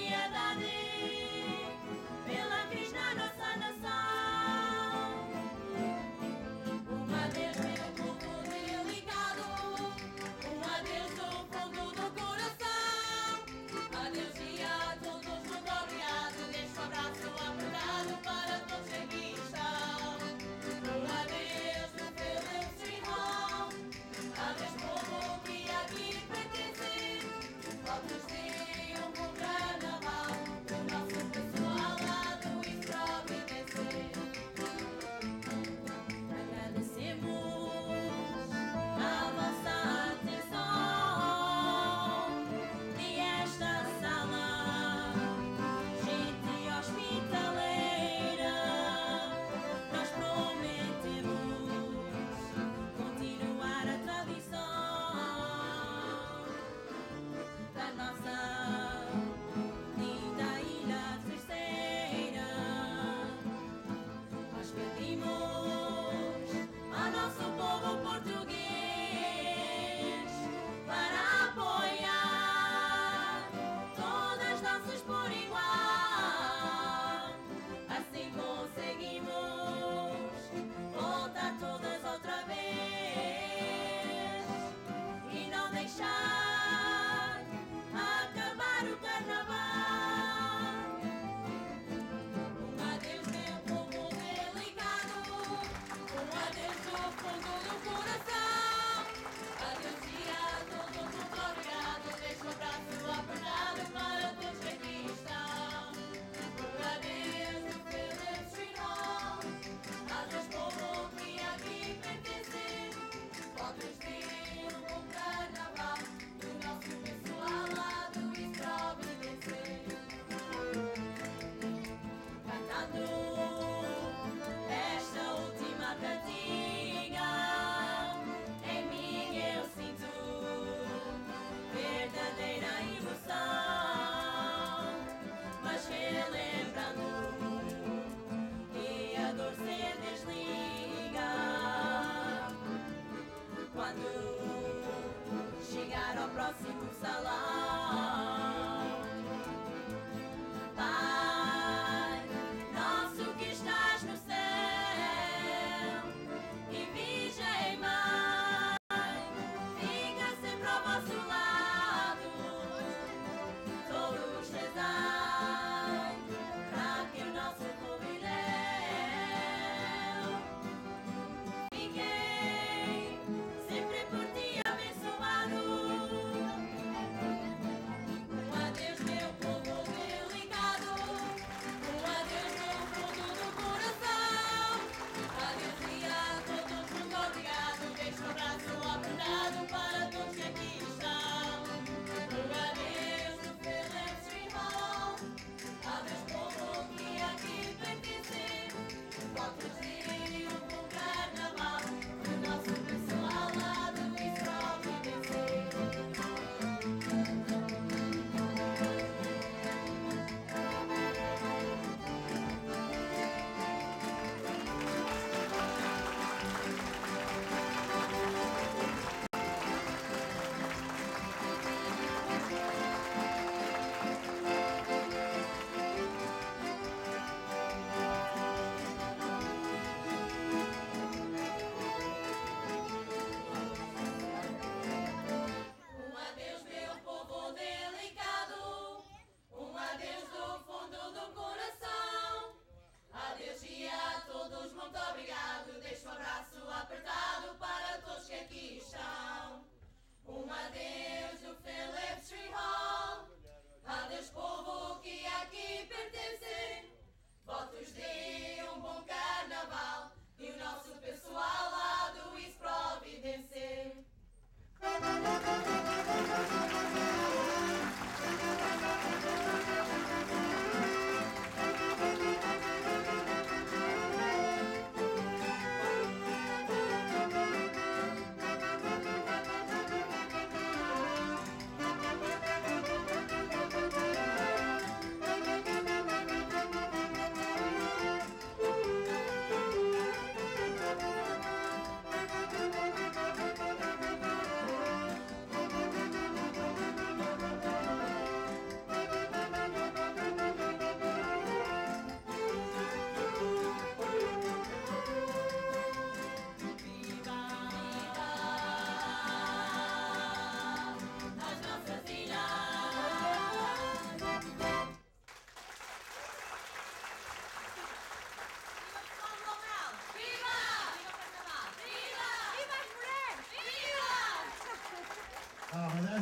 piedade pela Krishna, nossa nação. Um adeus, meu povo delicado, um adeus do fundo do coração. Adeus e a todos, muito obrigado. Deixo um abraço apertado para todos que aqui estão. Um adeus, meu Felipe Simão. Adeus, povo que aqui pertence. Todos tenham um bom carnaval.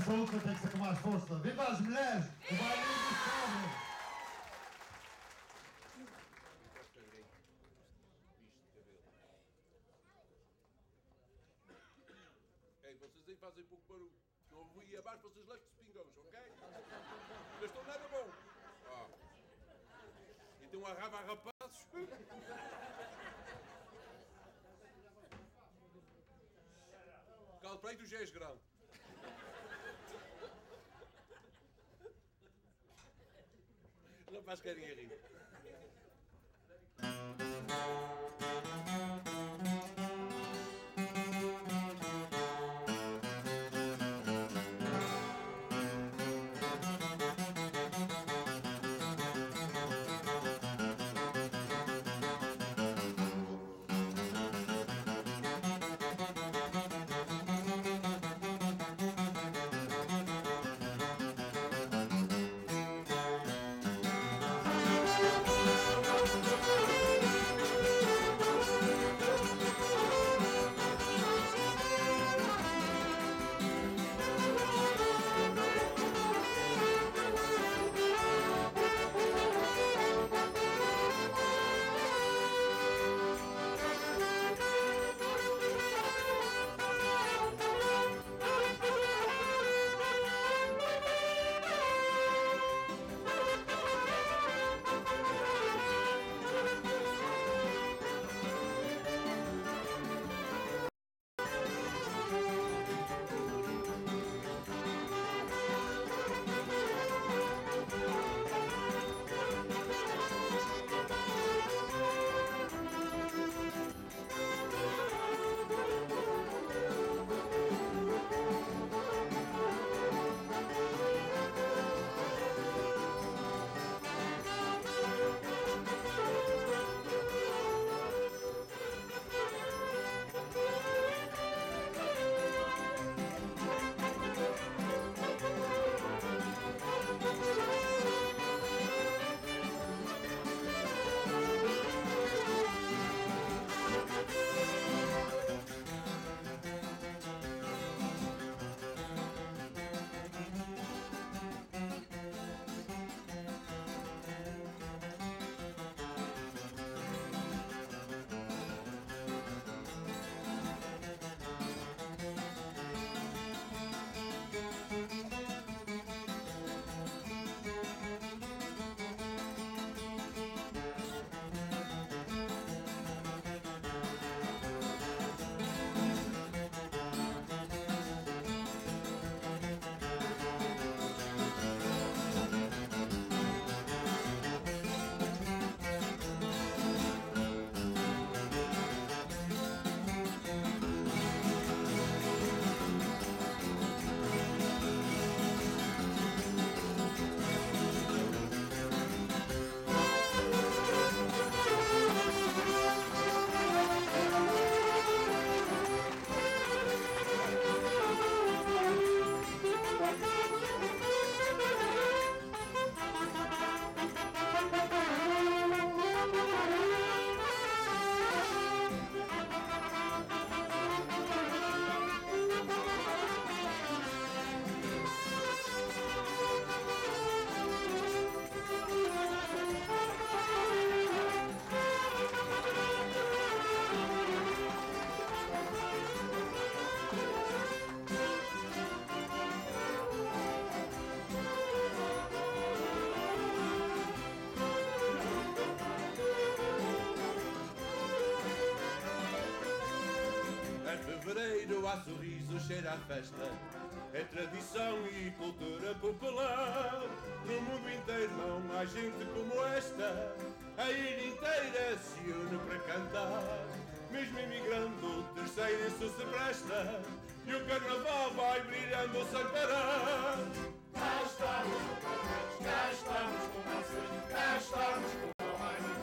essa luta tem que ser com mais força. Viva as mulheres! O bailinho dos pobres! Ei, vocês aí fazem pouco barulho. Se eu ir abaixo, vocês levam espingões, ok? Ainda estão nada bom. Ah. E tem uma rava a rapazes. Cala para aí, tu já és grande. Não faz carinha a rir. Fevereiro há sorriso, cheira a festa. É tradição e cultura popular. No mundo inteiro não há gente como esta. A ilha inteira se une para cantar. Mesmo imigrando, o terceiro isso se presta. E o carnaval vai brilhando sem parar. Cá estamos com o cá estamos com você, cá estamos com o raio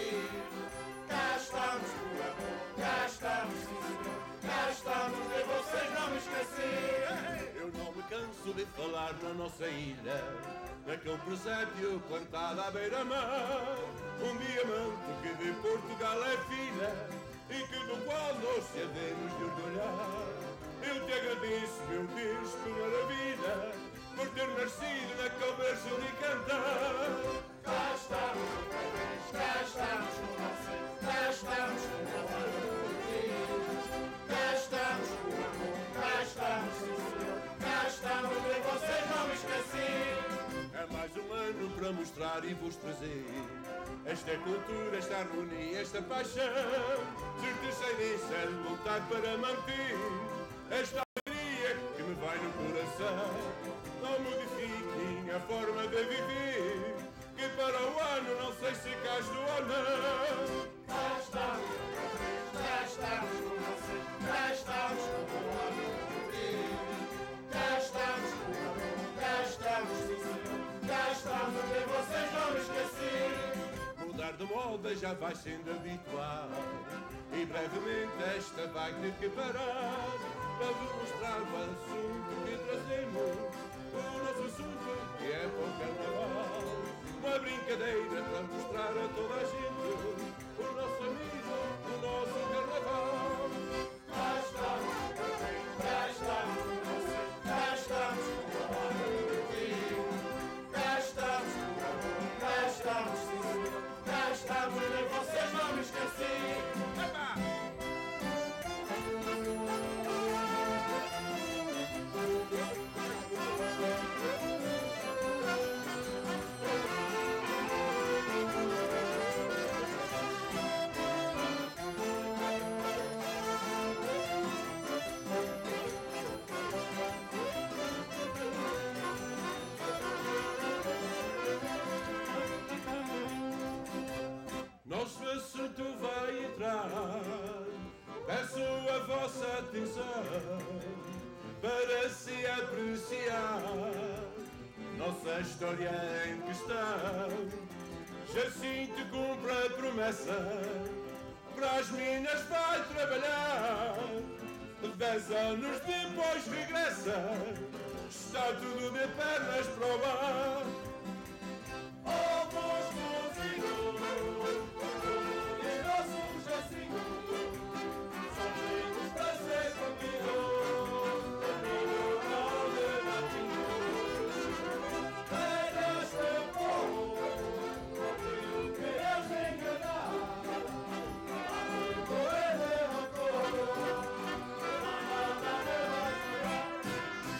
do cá estamos com o amor, cá estamos, sim senhor, cá estamos e vocês não me esquecer. Eu não me canso de falar na nossa ilha, naquele presépio plantado à beira-mar, um diamante que de Portugal é filha e que do qual nós se havemos de orgulhar. Eu te agradeço, meu Deus, pela vida, por ter nascido na cabeça de cantar. Cá estamos outra vez, cá estamos com vocês, cá estamos com o amor de Deus. Cá estamos com o amor, cá estamos, sim senhor, cá estamos, de vocês não me esqueci. É mais um ano para mostrar e vos trazer esta cultura, esta harmonia, esta paixão. Certeza imensa de lutar para manter esta alegria que me vai no coração. Não modifiquem a forma de viver, que para o ano não sei se cá estou ou não. Cá estamos outra vez, cá estamos com vocês, cá estamos com o amor de Deus. Cá estamos com o amor, cá estamos, sim senhor, cá estamos, de vocês não me esqueci. Mudar de moda já vai sendo habitual, e brevemente esta vai ter que parar para vos mostrar o assunto que trazemos. O nosso assunto que é para o carnaval, uma brincadeira para mostrar a toda a gente o nosso amigo, o nosso carnaval. Cá estamos outra vez, cá estamos com vocês, cá estamos com o amor de Deus. Cá estamos com o amor, cá estamos, sim senhor, cá estamos, de vocês não me esqueci. Nosso assunto vai entrar, peço a vossa atenção para se apreciar nossa história em questão. Jacinto cumpre a promessa, para as minas vai trabalhar, dez anos depois regressa, está tudo de pernas para o ar. Oh, bons mozinhos, e nosso Jacinto, são ricos para ser contigo, comigo não debatimos. Eras teu povo, contigo queres enganar, amigo é derrotado, nada, nada vai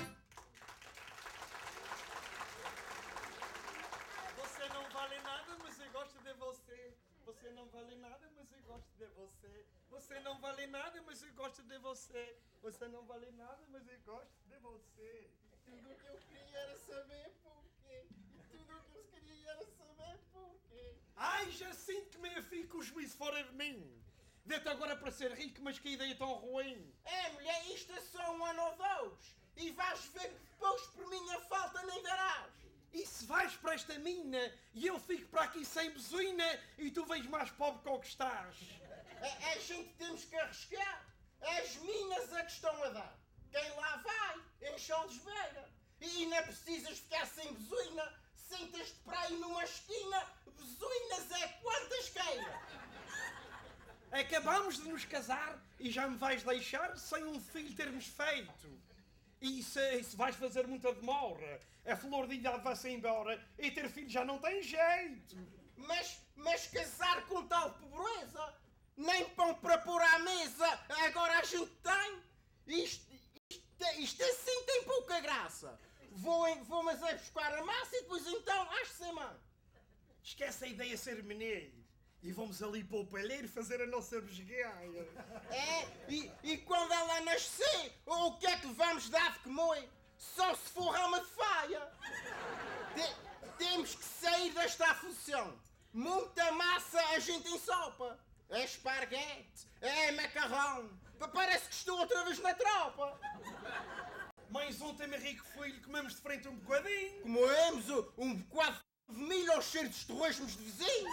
Você não vale nada, mas eu gosto de você. Você não vale nada, mas eu gosto de você. Você não vale nada, mas eu gosto de você. Você não vale nada, mas eu gosto de você. Tudo o que eu queria era saber porquê. Tudo o que eu queria era saber porquê. Ai, já sinto que meio fico o juízo fora de mim. Dê-te agora para ser rico, mas que ideia tão ruim. É, mulher, isto é só um ano ou dois. E vais ver que depois por minha falta nem darás. E se vais para esta mina e eu fico para aqui sem bezuina e tu vens mais pobre que o que estás? A, a gente temos que arriscar. As minas a que estão a dar. Quem lá vai, enche-os beira. E não precisas ficar sem bezuina. Sentas-te para aí numa esquina, bezuinas é quantas queira. Acabamos de nos casar e já me vais deixar sem um filho termos feito. E se, se vais fazer muita demora, a flor de idade vai-se embora e ter filho já não tem jeito. Mas, mas casar com tal pobreza? Nem pão para pôr à mesa agora a gente tem. Isto, isto, isto assim tem pouca graça. Vou, vou mas é buscar a massa e depois então acho sem mão. Esquece a ideia de ser menino. E vamos ali para o palheiro fazer a nossa besgaia. É, e, e quando ela nascer, o que é que vamos dar de comer? Só se for rama de faia. Te, temos que sair desta aflição. Muita massa a gente ensopa. É esparguete, é macarrão. Parece que estou outra vez na tropa. Mais ontem, meu rico filho, comemos de frente um bocadinho. Comemos um bocado de milho aos cheiros dos torresmos de vizinho.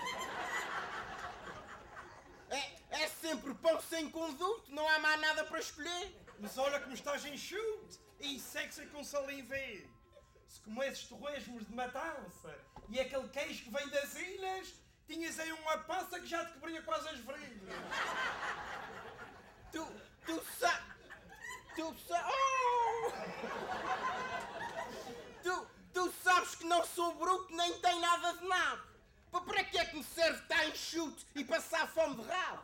É, é sempre pão sem conduto, não há mais nada para escolher. Mas olha como estás enxuto e sexy com salivé. Se comesses torresmos de matança e aquele queijo que vem das ilhas, tinhas aí uma pança que já te cobria quase as virilhas. Tu, tu sabes... Tu sa... Oh! tu, tu sabes que não sou bruto nem tem nada de nada. Para que é que me serve estar enxuto e passar fome de rabo?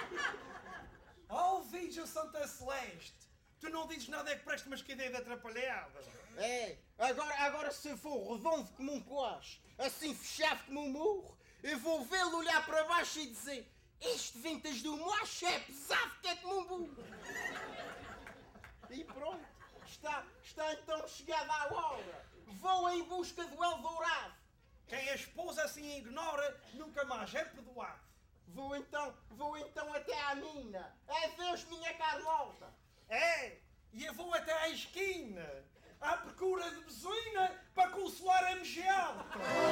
Oh, Virgem Santa Celeste! Tu não dizes nada é que preste umas cadeias de atrapalhada. É, agora, agora se eu for redondo como um coche, assim fechado como um murro, eu vou vê-lo olhar para baixo e dizer: este ventas do mocho é pesado que é como um burro. E pronto, está, está então chegada a hora. Vou em busca do Eldorado. Quem a esposa assim ignora, nunca mais é perdoado. Vou então, vou então até à mina. Adeus, minha Carlota. É, e eu vou até à esquina, à procura de buzina para consolar a megeal.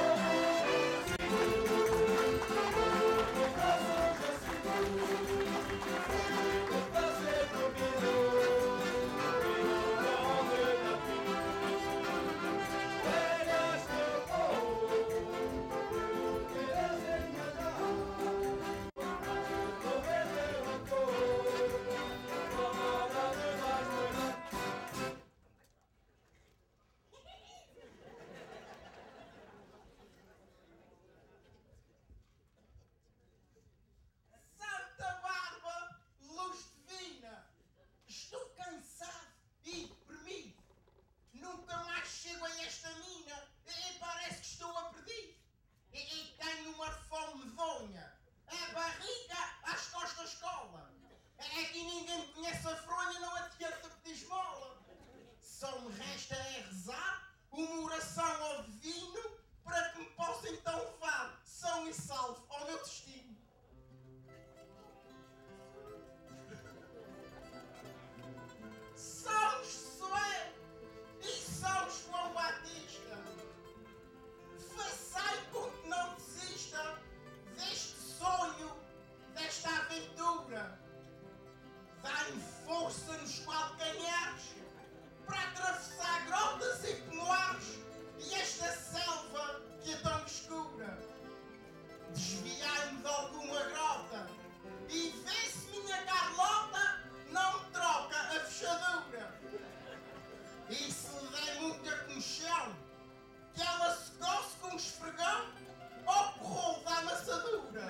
Só me resta é rezar uma oração ao divino para que me possa então levar são e salvo ao meu destino. São Josué e São João Batista, façai com que não desista deste sonho, desta aventura. Dai-me força nos calcanhares para atravessar grotas e pomores e esta selva que é tão escura. Desviai-me de alguma grota e vê se minha Carlota não me troca a fechadura. E se lhe der muita comichão, que ela se coce com um esfregão ou corrou da amassadura.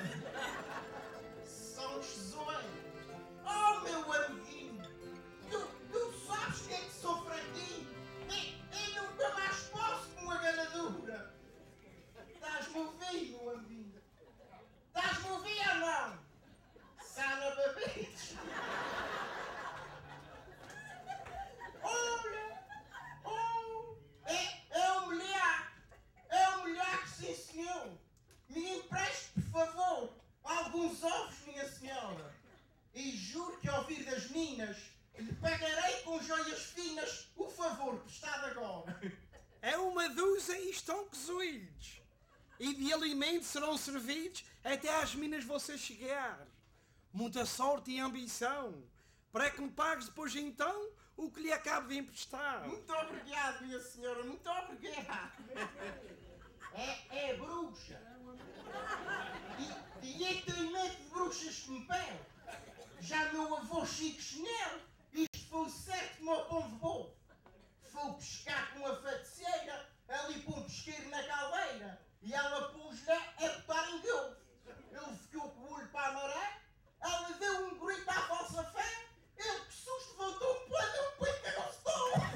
São Josué, oh meu amiguinho, tu, tu sabes que é que sou fraquinho e, e nunca mais posso com a ganadura. Estás-me a ouvir, meu amiguinho? Estás-me a ouvir ou não? Sana babites. Olha, oh, é, é um milhar, é um milhar que sim senhor. Me empreste, por favor, alguns ovos, minha senhora. E juro que ao vir das minas lhe pagarei com joias finas o favor prestado agora. É uma dúzia e estão cozidos. E de alimento serão servidos até às minas você chegar. Muita sorte e ambição, para que me pagues depois então o que lhe acabo de emprestar. Muito obrigado, minha senhora, muito obrigado. É, é bruxa. E, e é treinamento de bruxas que me pede. Já meu avô Chico Chinelo, isto foi o certo como o pão de bolo. Foi pescar com uma faticieira ali para um pesqueiro na caldeira e ela pôs-lhe a botar em golfe. Ele ficou com o olho para a maré, ela deu um grito à falsa fé, ele que susto voltou um pano e um pano que não se toma.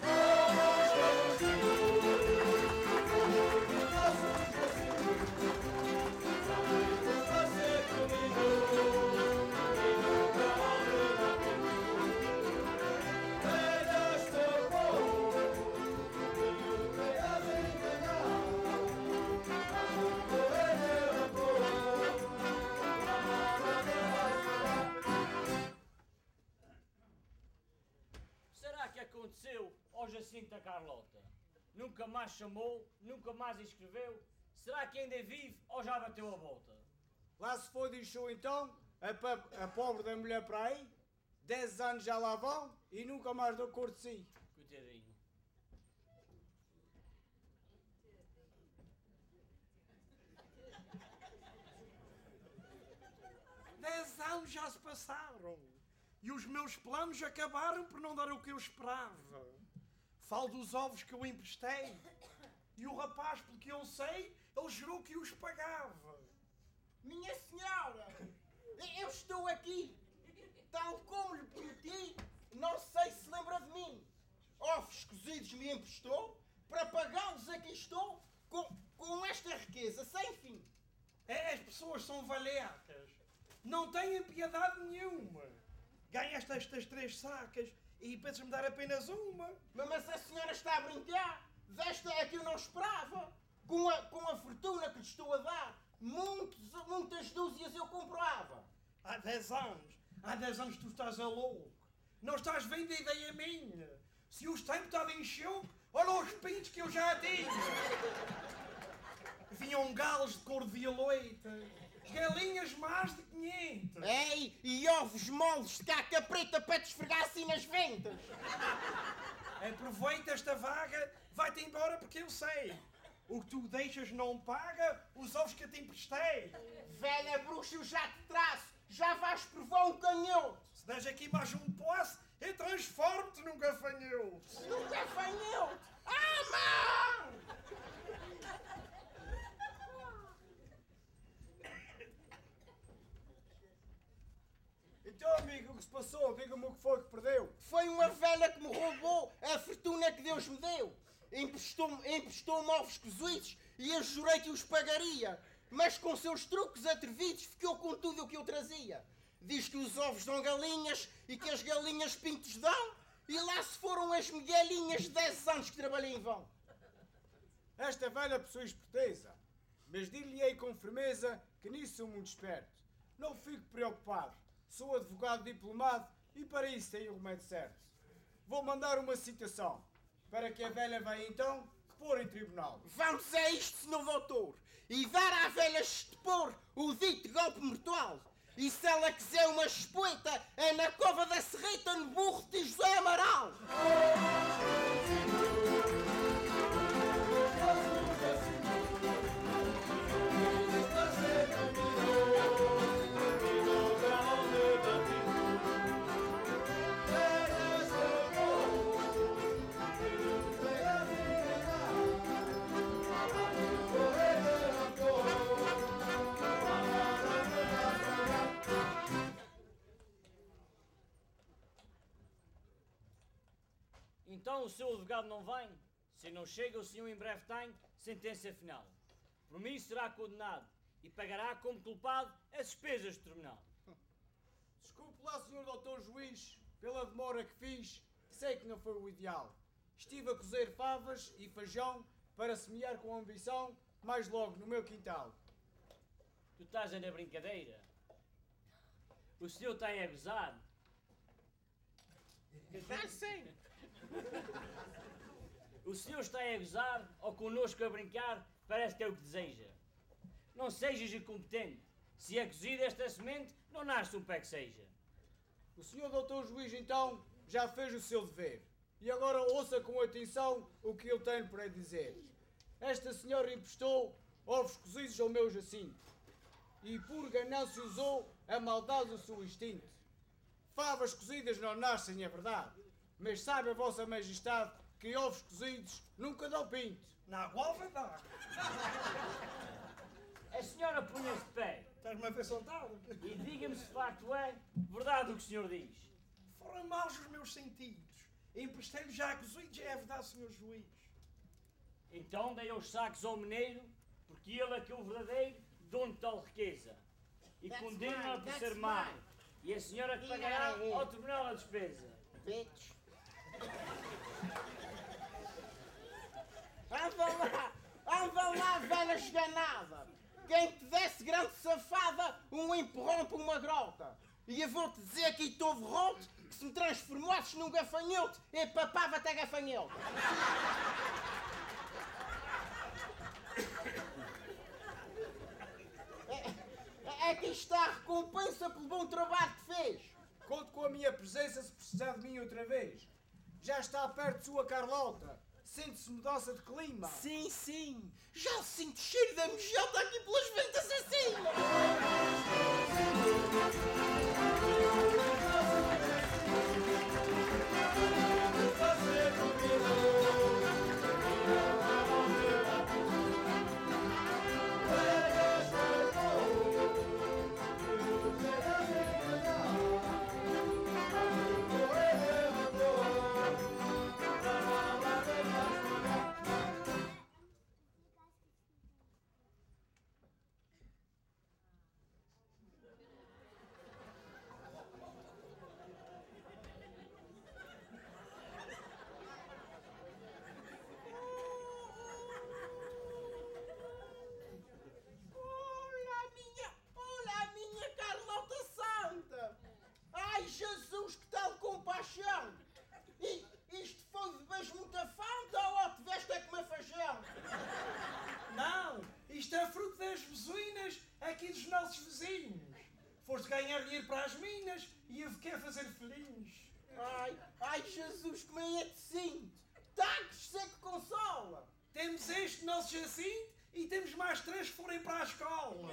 Aconteceu ao Jacinto da Carlota? Nunca mais chamou, nunca mais escreveu. Será que ainda vive ou já bateu a volta? Lá se foi, deixou então a, pa- a pobre da mulher para aí. Dez anos já lá vão e nunca mais deu cor de si. Coitadinho. Dez anos já se passaram. E os meus planos acabaram por não dar o que eu esperava. Falo dos ovos que eu emprestei. E o rapaz, pelo que eu sei, ele jurou que os pagava. Minha senhora, eu estou aqui, tal como lhe prometi, não sei se lembra de mim. Ovos cozidos me emprestou, para pagá-los aqui estou, com, com esta riqueza, sem fim. É, as pessoas são valhacas, não têm piedade nenhuma. Ganhaste estas três sacas e pensas-me dar apenas uma. Mas a senhora está a brincar, desta é que eu não esperava. Com a, com a fortuna que lhe estou a dar, muitos, muitas dúzias eu comprava. Há dez anos, há dez anos tu estás a louco. Não estás vendo a ideia minha. Se os tempos estavam em choco, olha os pintos que eu já tinha. Vinham galos de cor de violeta, galinhas mais de quinhentas. Ei, e ovos moles de caca preta para te esfregar assim nas ventas. Aproveita esta vaga, vai-te embora porque eu sei. O que tu deixas não paga os ovos que eu te emprestei. Velha bruxa, eu já te traço. Já vais provar um canhoto. Se deres aqui mais um posse, eu transformo-te num gafanhoto. Num gafanhoto? Ah, mãe! Então, amigo, o que se passou? Diga-me o que foi que perdeu. Foi uma velha que me roubou a fortuna que Deus me deu. Emprestou-me emprestou ovos cozidos e eu jurei que os pagaria. Mas com seus truques atrevidos ficou com tudo o que eu trazia. Diz que os ovos dão galinhas e que as galinhas pintos dão. E lá se foram as migalhinhas de dez anos que trabalhei em vão. Esta velha possui esperteza, mas dir-lhe-ei com firmeza que nisso sou muito esperto. Não fico preocupado, sou advogado diplomado e para isso tenho o remédio certo. Vou mandar uma citação, para que a velha venha então depor em tribunal. Vamos a isto, senhor doutor, e dar à velha expor o dito golpe mortal. E se ela quiser uma espoeta, é na cova da Serreta, no burro de José Amaral. Então o seu advogado não vem? Se não chega, o senhor em breve tem sentença final. Por mim será condenado e pagará como culpado as despesas do tribunal. Desculpe lá, senhor doutor juiz, pela demora que fiz, sei que não foi o ideal. Estive a cozer favas e feijão para semear com ambição mais logo no meu quintal. Tu estás a na brincadeira? O senhor está a gozar? Já sei. O senhor está a gozar ou connosco a brincar, parece que é o que deseja. Não sejas incompetente. Se é cozida esta semente, não nasce um pé que seja. O senhor doutor juiz, então, já fez o seu dever. E agora ouça com atenção o que eu tenho para dizer. Esta senhora emprestou ovos cozidos ao meu Jacinto. E por ganância usou a maldade do seu instinto. Favas cozidas não nascem, é verdade. Mas sabe a vossa majestade que ovos cozidos nunca dão pinto. Na gualva dá. A senhora punha-se de pé. Estás-me a ver sentado? E diga-me se de facto é verdade o que o senhor diz. Foram maus os meus sentidos. Emprestei-lhe já cozidos, é verdade, senhor juiz. Então dei os sacos ao mineiro, porque ele é que é o verdadeiro dono de tal riqueza. E condena-a por ser má. E a senhora que pagará ao tribunal a despesa. Bitch. Anda lá, anda lá, velha esganada. Quem te desse grande safada, um empurrão para uma grota. E eu vou-te dizer aqui todo roto que se me transformasses num gafanhoto, eu papava-te a gafanhoto. É, aqui está a recompensa pelo bom trabalho que fez. Conto com a minha presença se precisar de mim outra vez. Já está perto de sua Carlota. Sente-se mudança de clima. Sim, sim. Já sinto o cheiro da mejota aqui pelas ventas acima. nossos vizinhos. Foste ganhar dinheiro para as minas e eu quero fazer feliz. Ai, ai Jesus, como é que se sinto? Tacos, seco consola. Temos este nosso Jacinto e temos mais três que forem para a escola.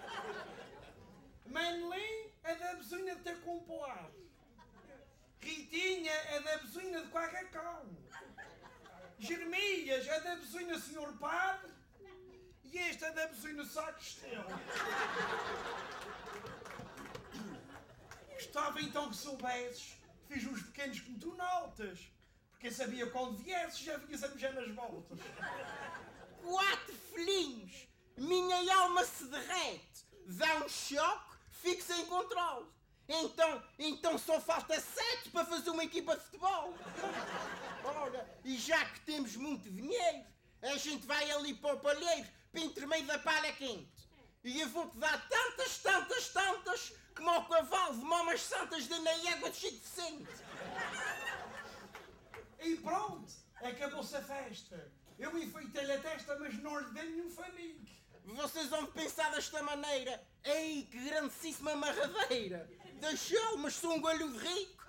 Manelim é da besunha de ter compoado. Ritinha é da besunha de Quacacão. Jeremias é da besunha senhor Padre. E este é da besunha Sacristão. Gostava então que soubesses que fiz uns pequenos como tu notas. Porque eu sabia que quando viesses já vinhas a mejar nas voltas. Quatro filhinhos, minha alma se derrete. Dá um choque, fico sem controle. Então, então só falta sete para fazer uma equipa de futebol. Ora, e já que temos muito dinheiro, a gente vai ali para o palheiro, para intermeio da palha quente. E eu vou-te dar tantas, tantas, tantas, como ao cavalo de mamas santas da na égua de Chico Vicente. E pronto, acabou-se a festa. Eu enfeitei-lhe a testa, mas não lhe dei nenhum fanico. Vocês vão pensar desta maneira. Ei, que grandíssima amarradeira. Deixou, mas sou um galho rico.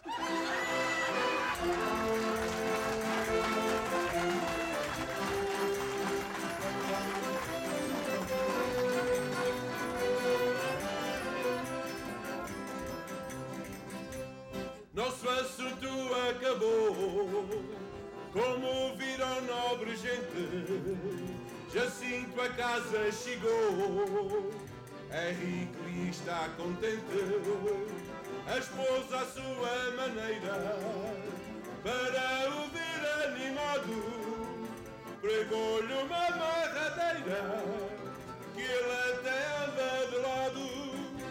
Nosso assunto acabou, como viram nobre gente, Jacinto a casa chegou, é rico e está contente, a esposa à sua maneira, para o ver animado, pregou-lhe uma amarradeira, que ele até anda de lado.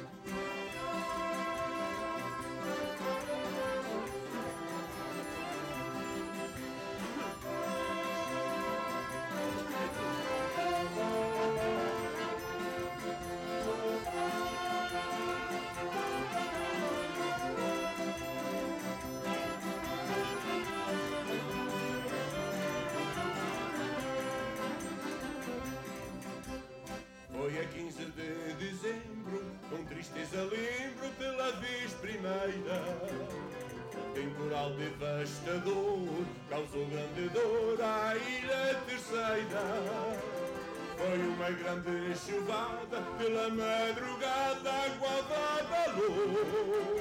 Foi a quinze de dezembro, com tristeza lembro pela vez primeira. Temporal devastador, causou grande dor à ilha terceira. Foi uma grande chuvada, pela madrugada a água abalou.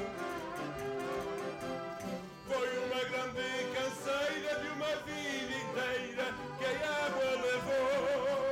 Foi uma grande canseira de uma vida inteira que a água levou.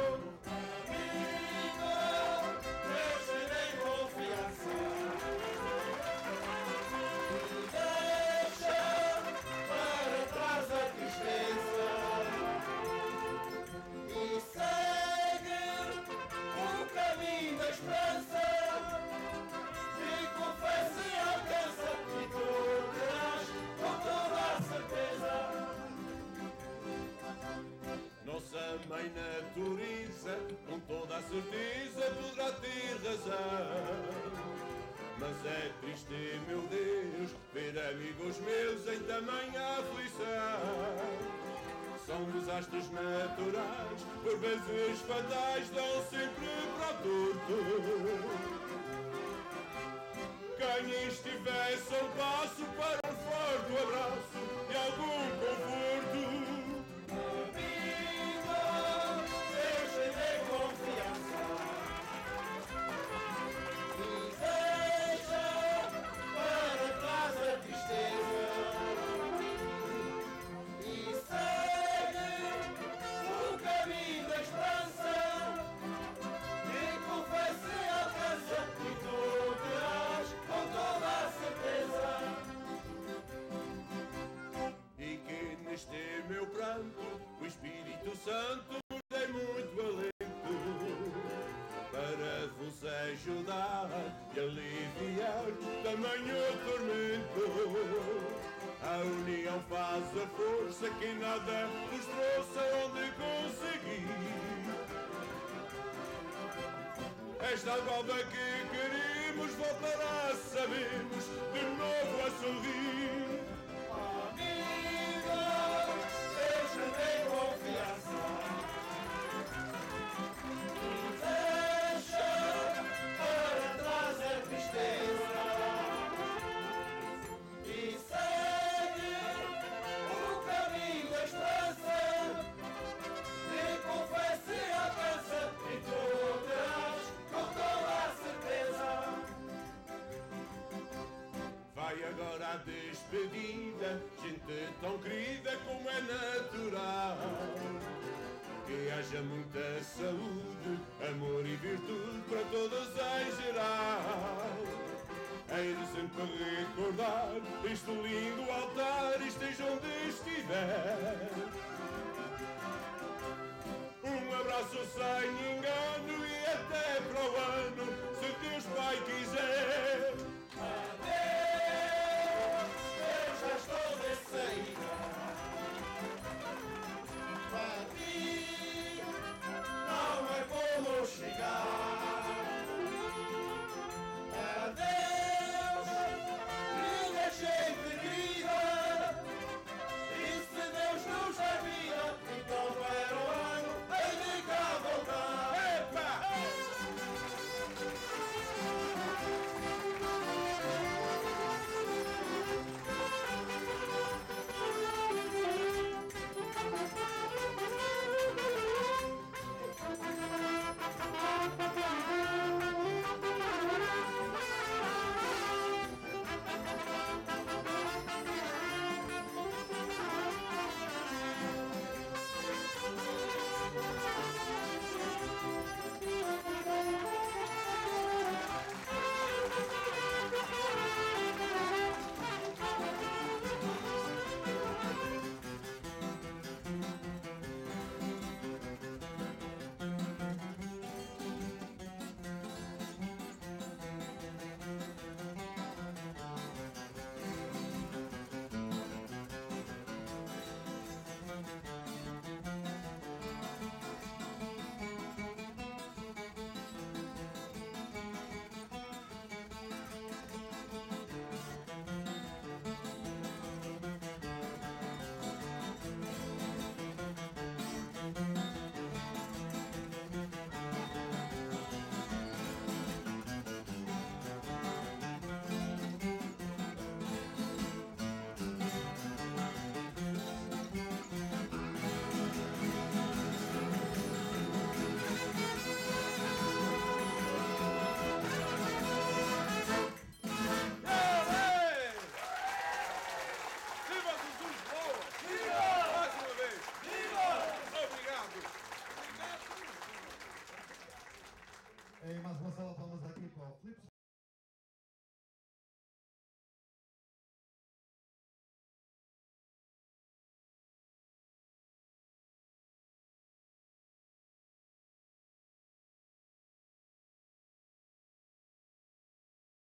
Nossa mãe natureza, com toda a certeza, poderá ter razão. Mas é triste, meu Deus, ver amigos meus em tamanha aflição. São desastres naturais, por vezes fatais, dão sempre para o torto. Quem estivesse a um passo para um forte abraço e algum conforto. O Espírito Santo nos dê muito alento para vos ajudar e aliviar tamanho tormento. A união faz a força que nada nos trouxe aonde conseguir. Esta algada que queremos voltará, sabemos, de novo a sorrir. Tem confiança e deixa para despedida, gente tão querida como é natural. Que haja muita saúde, amor e virtude para todos em geral. Hei de sempre recordar este lindo altar, esteja onde estiver. Um abraço sem